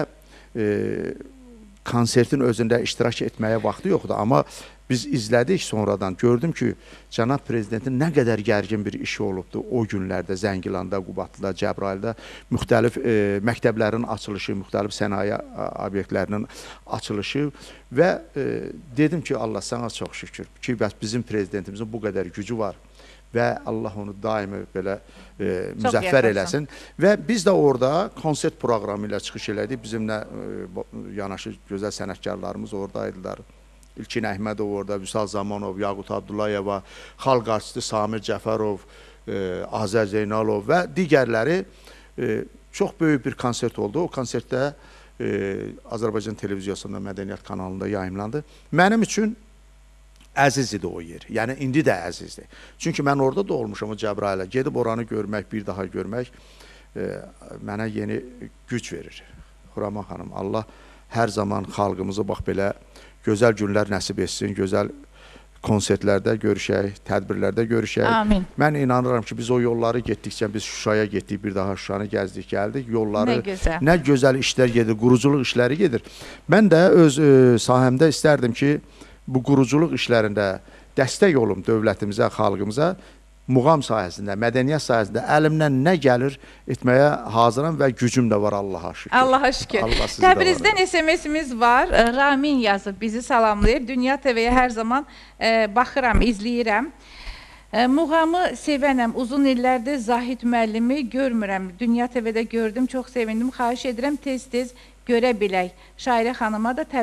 konsertin özündə iştirak etməyə vaxtı yoxdur. Amma biz izlədik sonradan. Gördüm ki, cənab prezidentin nə qədər gərgin bir işi olubdur o günlərdə Zəngilanda, Qubadlıda, Cəbraildə müxtəlif məktəblərin açılışı, müxtəlif sənaye obyektlərinin açılışı və dedim ki, Allah sana çox şükür ki, bizim prezidentimizin bu qədər gücü var və Allah onu daimi belə müzəffər eləsin. Və biz də orada konsert proqramı ilə çıxış elədik. Bizimlə yanaşı gözəl sənətkarlarımız oradaydılar. İlkin Əhmədov orada, Vüsal Zamanov, Yaqut Abdullayeva, xalq artisti Samir Cəfərov, Azər Zeynalov və digərləri çox böyük bir konsert oldu. O konsertdə Azərbaycan televiziyasında, Mədəniyyət kanalında yayımlandı. Mənim üçün əziz idi o yer. Yəni, indi də əzizdir. Çünki mən orada da olmuşam o Cəbrailə. Gedib oranı görmək, bir daha görmək mənə yeni güc verir. Xuraman xanım, Allah hər zaman xalqımızı bax belə gözəl günlər nəsib etsin, gözəl konsertlərdə görüşək, tədbirlərdə görüşək. Amin. Mən inanıram ki, biz o yolları getdikcə, biz Şuşaya getdik, bir daha Şuşanı gəzdik, gəldik. Yolları, nə gözəl işlər gedir, quruculuq işləri gedir. Mən də öz sahəmdə istərdim ki, bu quruculuq işlərində dəstək olum dövlətimizə, xalqımıza. Muğam sahəsində, mədəniyyət sahəsində əlimdən nə gəlir etməyə hazıram və gücüm də var, Allaha şükür. Allaha şükür. Təbrizdən SMS-imiz var. Ramin yazıb, bizi salamlayır. Dünya TV-yə hər zaman baxıram, izləyirəm. Muğamı sevənəm, uzun illərdir Zahid müəllimi görmürəm. Dünya TV-də gördüm, çox sevindim. Xahiş edirəm, tez-tez görə bilək. Şairə xanıma da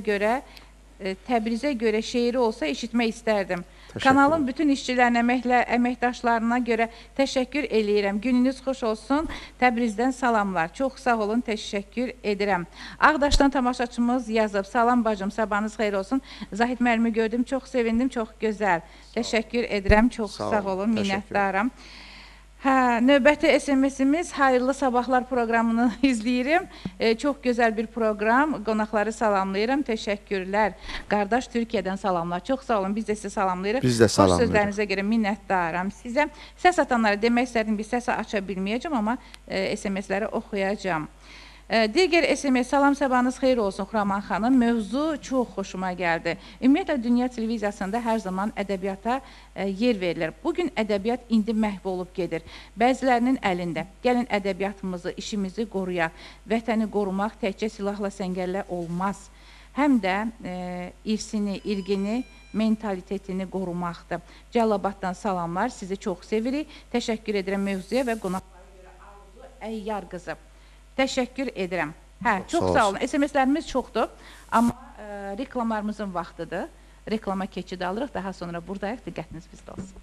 Təbrizə görə şeiri olsa eşitmək istərdim. Kanalın bütün işçilərin, əməkdaşlarına görə təşəkkür eləyirəm. Gününüz xoş olsun. Təbrizdən salamlar. Çox sağ olun, təşəkkür edirəm. Ağdaşdan tamaşaçımız yazıb. Salam bacım, sabahınız xeyir olsun. Zahid müəllimi gördüm, çox sevindim, çox gözəl. Təşəkkür edirəm, çox sağ olun, minnətdaram. Növbəti SMS-imiz Hayırlı Sabahlar proqramını izləyirəm. Çox gözəl bir proqram. Qonaqları salamlayıram. Təşəkkürlər. Qardaş Türkiyədən salamlar. Çox sağ olun. Biz də sizə salamlayırıq. Biz də salamlayırıq. Xoş sözlərinizə görə minnətdaram sizə. Səs atanlara demək istədim, bir səsi aça bilməyəcəm, amma SMS-ləri oxuyacağam. Digər SMS, salam sabahınız xeyir olsun Xuraman xanım. Mövzu çox xoşuma gəldi. Ümumiyyətlə, Dünya televiziyasında hər zaman ədəbiyyata yer verilir. Bugün ədəbiyyat indi məhv olub gedir. Bəzilərinin əlində. Gəlin ədəbiyyatımızı, işimizi qoruyaq. Vətəni qorumaq təkcə silahla, səngəllə olmaz. həm də irsini, irqini, mentalitetini qorumaqdır. Cəlilabaddan salamlar, sizi çox sevirik. Təşəkkür edirəm mövzuya və qonaqlara görə Arzu Əyyar qızı. Təşəkkür edirəm. Hə, çox sağ olun. SMS-lərimiz çoxdur, amma reklamlarımızın vaxtıdır. Reklama keçid alırıq, daha sonra buradayıq. Diqqətiniz bizdə olsun.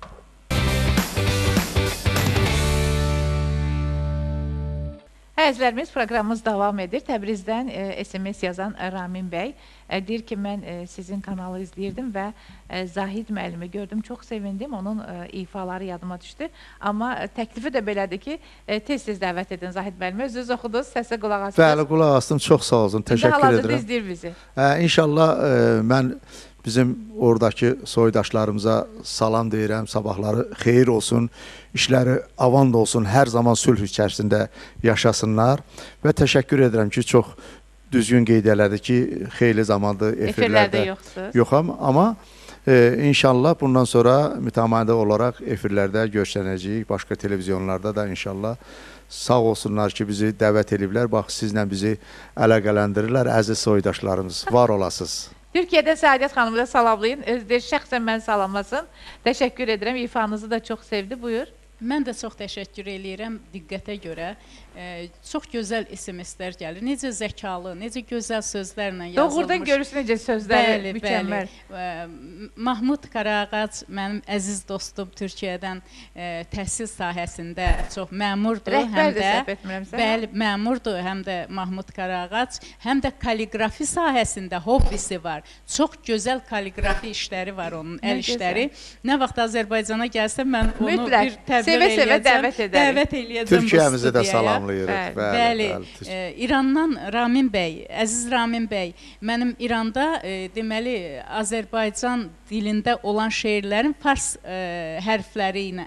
Əzizlərimiz, proqramımız davam edir. Təbrizdən SMS yazan Ramin bəy deyir ki, mən sizin kanalı izləyirdim və Zahid müəllimi gördüm, çox sevindim, onun ifaları yadıma düşdü. Amma təklifi də belədir ki, tez-tez dəvət edin Zahid müəllimi. Özünüz oxudunuz, səsə qulaq asdınız. Bəli, qulaq asdım, çox sağ olun, təşəkkür edirəm. Hal-hazırda izləyir bizi. İnşallah mən bizim oradakı soydaşlarımıza salam deyirəm, sabahları xeyir olsun, işləri avand olsun, hər zaman sülh içərisində yaşasınlar və təşəkkür edirəm ki, çox düzgün qeyd elədi ki, xeyli zamandır efirlərdə yoxam, amma inşallah bundan sonra mütəmadi olaraq efirlərdə görsənəcəyik, başqa televizyonlarda da inşallah sağ olsunlar ki, bizi dəvət ediblər, bax sizlə bizi əlaqələndirirlər, əziz soydaşlarımız, var olasınız. Türkiyədə Səadət xanımı da salamlayın, özləri şəxsən mən salamlasın. Təşəkkür edirəm, ifanızı da çox sevdi, buyur. Mən də çox təşəkkür eləyirəm diqqətə görə. Çox gözəl SMS-lər gəlir. Necə zəkalı, necə gözəl sözlərlə yazılmış. Doğrudan görürsün necə sözləri mükəmməl. Mahmud Qarağac mənim əziz dostum, Türkiyədən təhsil sahəsində çox məmurdur. Rəhbərdir, səhv etmirəmsə. Bəli, məmurdur həm də Mahmud Qarağac. Həm də kaliqrafi sahəsində hobbisi var. Çox gözəl kaliqrafi işləri var onun, əl işləri. Nə vaxt Azərbaycana gəlsəm, mən onu bir təbliğ eləyəcəm. Dəvət eləyəcəm bu Türkiyəmizə də salamlayırıq. Bəli, İrandan Ramin bəy, əziz Ramin bəy, mənim İranda deməli Azərbaycan dilində olan şeirlərin fars hərfləri ilə,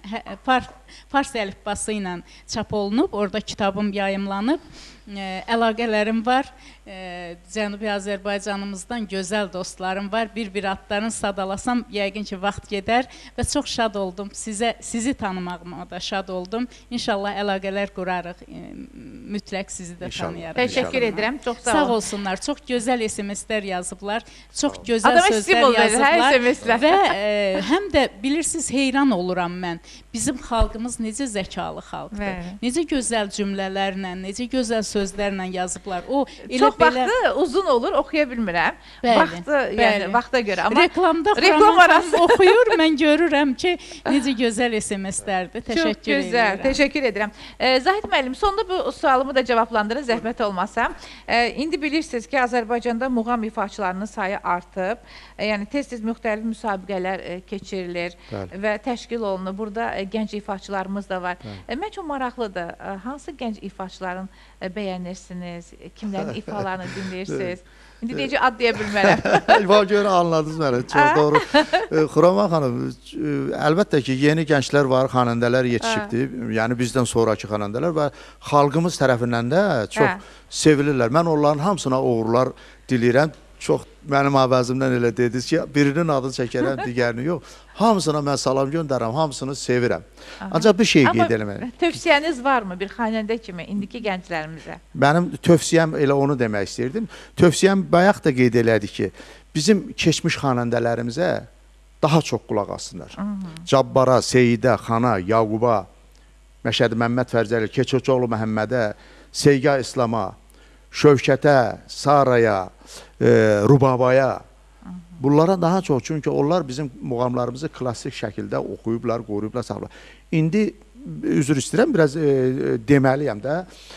fars əlifbası ilə çap olunub, orada kitabım yayımlanıb. Əlaqələrim var, Cənubi Azərbaycanımızdan gözəl dostlarım var, bir-bir adlarını sadalasam yəqin ki vaxt gedər və çox şad oldum, sizi tanımağıma da şad oldum. İnşallah əlaqələr qurarıq, mütləq sizi də tanıyarıq. Təşəkkür edirəm, çox sağ olun. Sağ olsunlar, çox gözəl SMS-lər yazıblar, çox gözəl sözlər yazıblar və həm də bilirsiniz, heyran oluram mən, bizim xalqımız necə zəkalı xalqdır, necə gözəl cümlələrlə, necə gözəl sözlərlə yazıblar. Çox vaxtı uzun olur, oxuya bilmirəm. Vaxta görə. Reklamda Xuraman oxuyur, mən görürəm ki, necə gözəl SMS-lərdir. Təşəkkür edirəm. Çox gözəl, təşəkkür edirəm. Zahid müəllim, sonda bu sualımı da cavablandırın, zəhmət olmasa. İndi bilirsiniz ki, Azərbaycanda muğam ifaçılarının sayı artıb. Yəni, tez-tez müxtəlif müsabiqələr keçirilir və təşkil olunur. Burada gənc ifaçılarımız da var. Mən çox maraqlıdır. Hansı gənc ifaçıların bəyənirsiniz, kimlərin ifalarını dinləyirsiniz? İndi necə ad deyə bilmərəm. İfa görə anladınız məni, çox doğru. Xuraman xanım, əlbəttə ki, yeni gənclər var, xanəndələr yetişibdir. Yəni bizdən sonraki xanəndələr və xalqımız tərəfindən də çox sevilirlər. Mən onların hamısına uğurlar diləyirəm. Çox mənim əvəzimdən elə dediniz ki, birinin adını çəkərəm, digərini yox. Hamısına mən salam göndərəm, hamısını sevirəm. Ancaq bir şey qeyd eləməliyim. Amma tövsiyəniz varmı bir xanəndə kimi indiki gənclərimizə? Mənim tövsiyəm elə onu demək istəyirdim. Tövsiyəm bayaq da qeyd elədi ki, bizim keçmiş xanəndələrimizə daha çox qulaq assınlar. Cabbara, Seyidə, Xana, Yaquba, Məşədi Məmməd Fərzəli, Keçoçoğlu Məhəmmədə, Seyga İslama, Şövkətə, Saraya, Rubabaya, bunlara daha çox, çünki onlar bizim muğamlarımızı klassik şəkildə oxuyublar, qoruyublar, saxlayıblar. İndi, üzr istəyirəm, biraz deməliyəm də,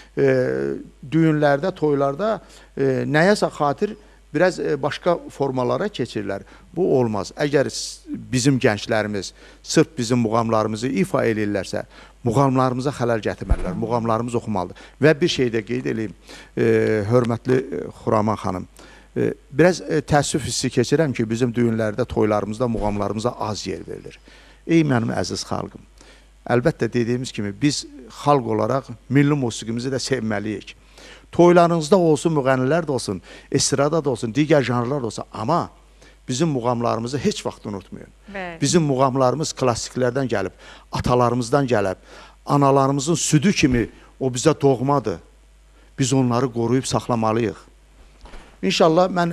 düyünlərdə, toylarda nəyəsə xatir biraz başqa formalara keçirlər. Bu olmaz. Əgər bizim gənclərimiz sırf bizim muğamlarımızı ifa edirlərsə, muğamlarımıza xələl gətirməlilər, muğamlarımız oxumalıdır. Və bir şey də qeyd edeyim, hörmətli Xuraman xanım, biraz təəssüf hissi keçirəm ki, bizim düyünlərdə, toylarımızda, muğamlarımıza az yer verilir. Ey mənim əziz xalqım, əlbəttə dediyimiz kimi biz xalq olaraq milli musiqimizi də sevməliyik. Toylarınızda olsun, müğənnilər də olsun, estrada da olsun, digər janrlar da olsun, amma bizim muğamlarımızı heç vaxt unutmayın. Bizim muğamlarımız klassiklərdən gəlib, atalarımızdan gəlib, analarımızın südü kimi o bizə doğmadır. Biz onları qoruyub saxlamalıyıq. İnşallah mən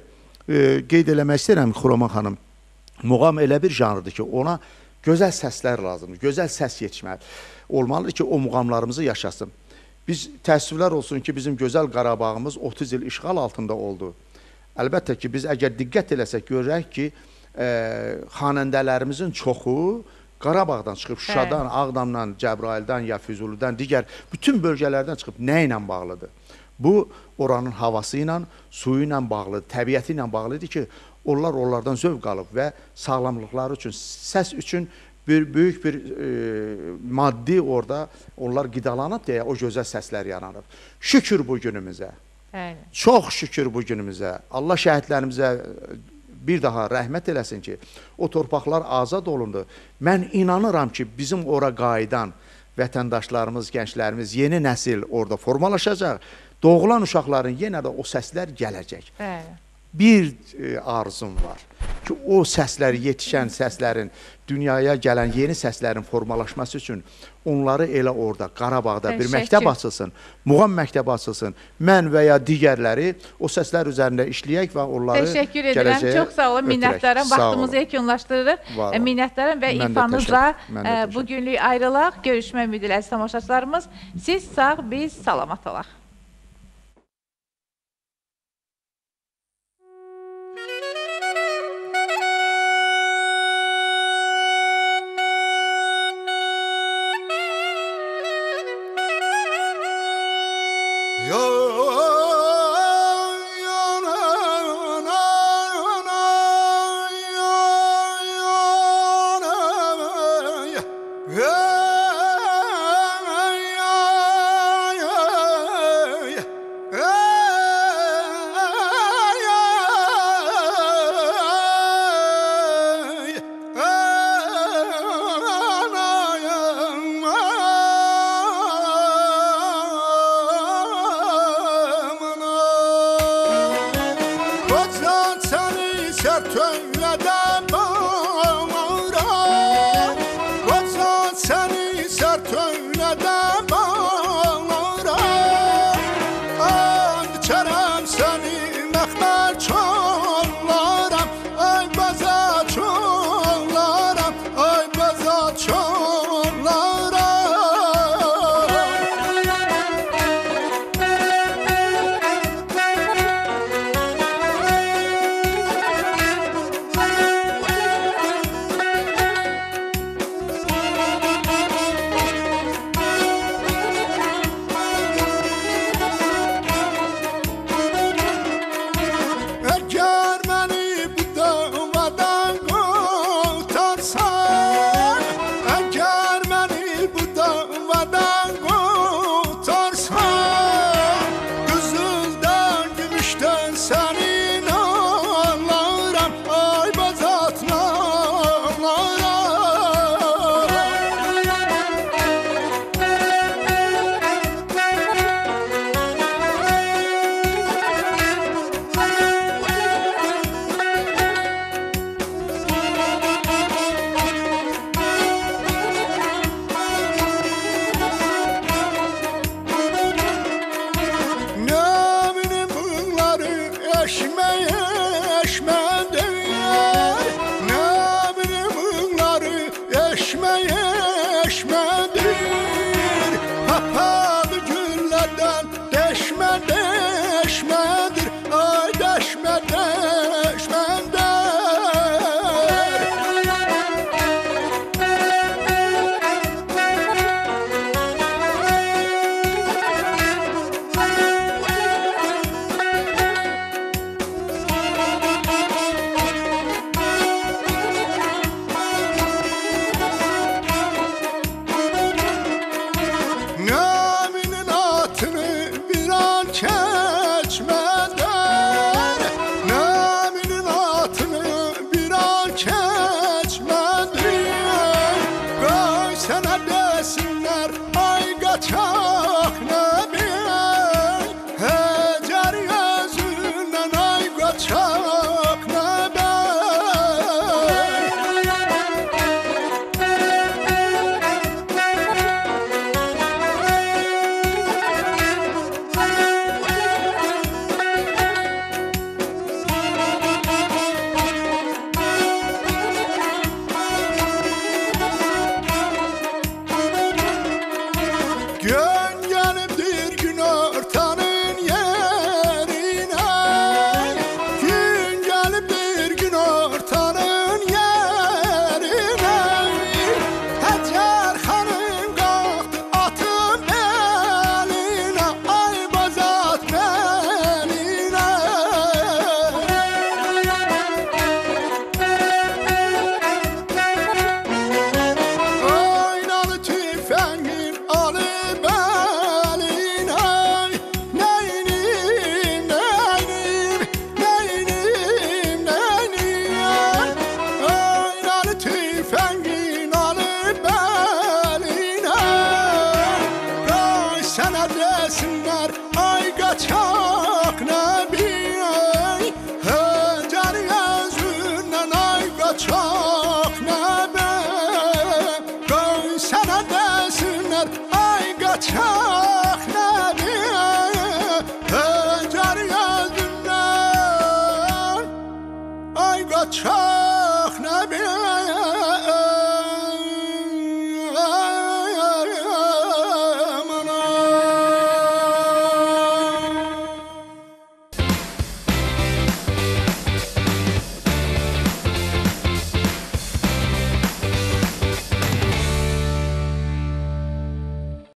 qeyd eləmək istəyirəm Xuraman xanım, muğam elə bir janrdır ki, ona gözəl səslər lazımdır, gözəl səs yetişməlidir. Olmalıdır ki, o muğamlarımızı yaşasın. Biz təəssüflər olsun ki, bizim gözəl Qarabağımız 30 il işğal altında oldu. Əlbəttə ki, biz əgər diqqət eləsək, görək ki, xanəndələrimizin çoxu Qarabağdan çıxıb, Şuşadan, Ağdamdan, Cəbrayıldan, ya Füzulidən, digər bütün bölgələrdən çıxıb nə ilə bağlıdır? Bu, oranın havası ilə, suyu ilə bağlıdır, təbiəti ilə bağlıdır ki, onlar onlardan zövq alıb və sağlamlıqları üçün, səs üçün böyük bir maddi orada onlar qidalanıb deyə o gözəl səslər yaranıb. Şükür bu günümüzə, çox şükür bu günümüzə. Allah şəhidlərimizə bir daha rəhmət eləsin ki, o torpaqlar azad olundu. Mən inanıram ki, bizim ora qayıdan vətəndaşlarımız, gənclərimiz, yeni nəsil orada formalaşacaq. Doğulan uşaqların yenə də o səslər gələcək. Bir arzum var ki, o səslər, yetişən səslərin, dünyaya gələn yeni səslərin formalaşması üçün onları elə orada, Qarabağda bir məktəb açılsın, muğam məktəbi açılsın. Mən və ya digərləri o səslər üzərində işləyək və onları gələcəyə Təşəkkür edirəm, çox sağ olun, minnətdarım, vaxtımızı yekunlaşdırırıq. Minnətdarım və ifanızla bugünlük ayrılaq, görüşmək ümidilə əziz tamaşaçılarımız. Siz sağ, biz salamat olaq. No! desinler ay kaçak nebi Hacer yüzünden ay kaçak nebi Koy sana desinler ay kaçak nebi Hacer yüzünden ay kaçak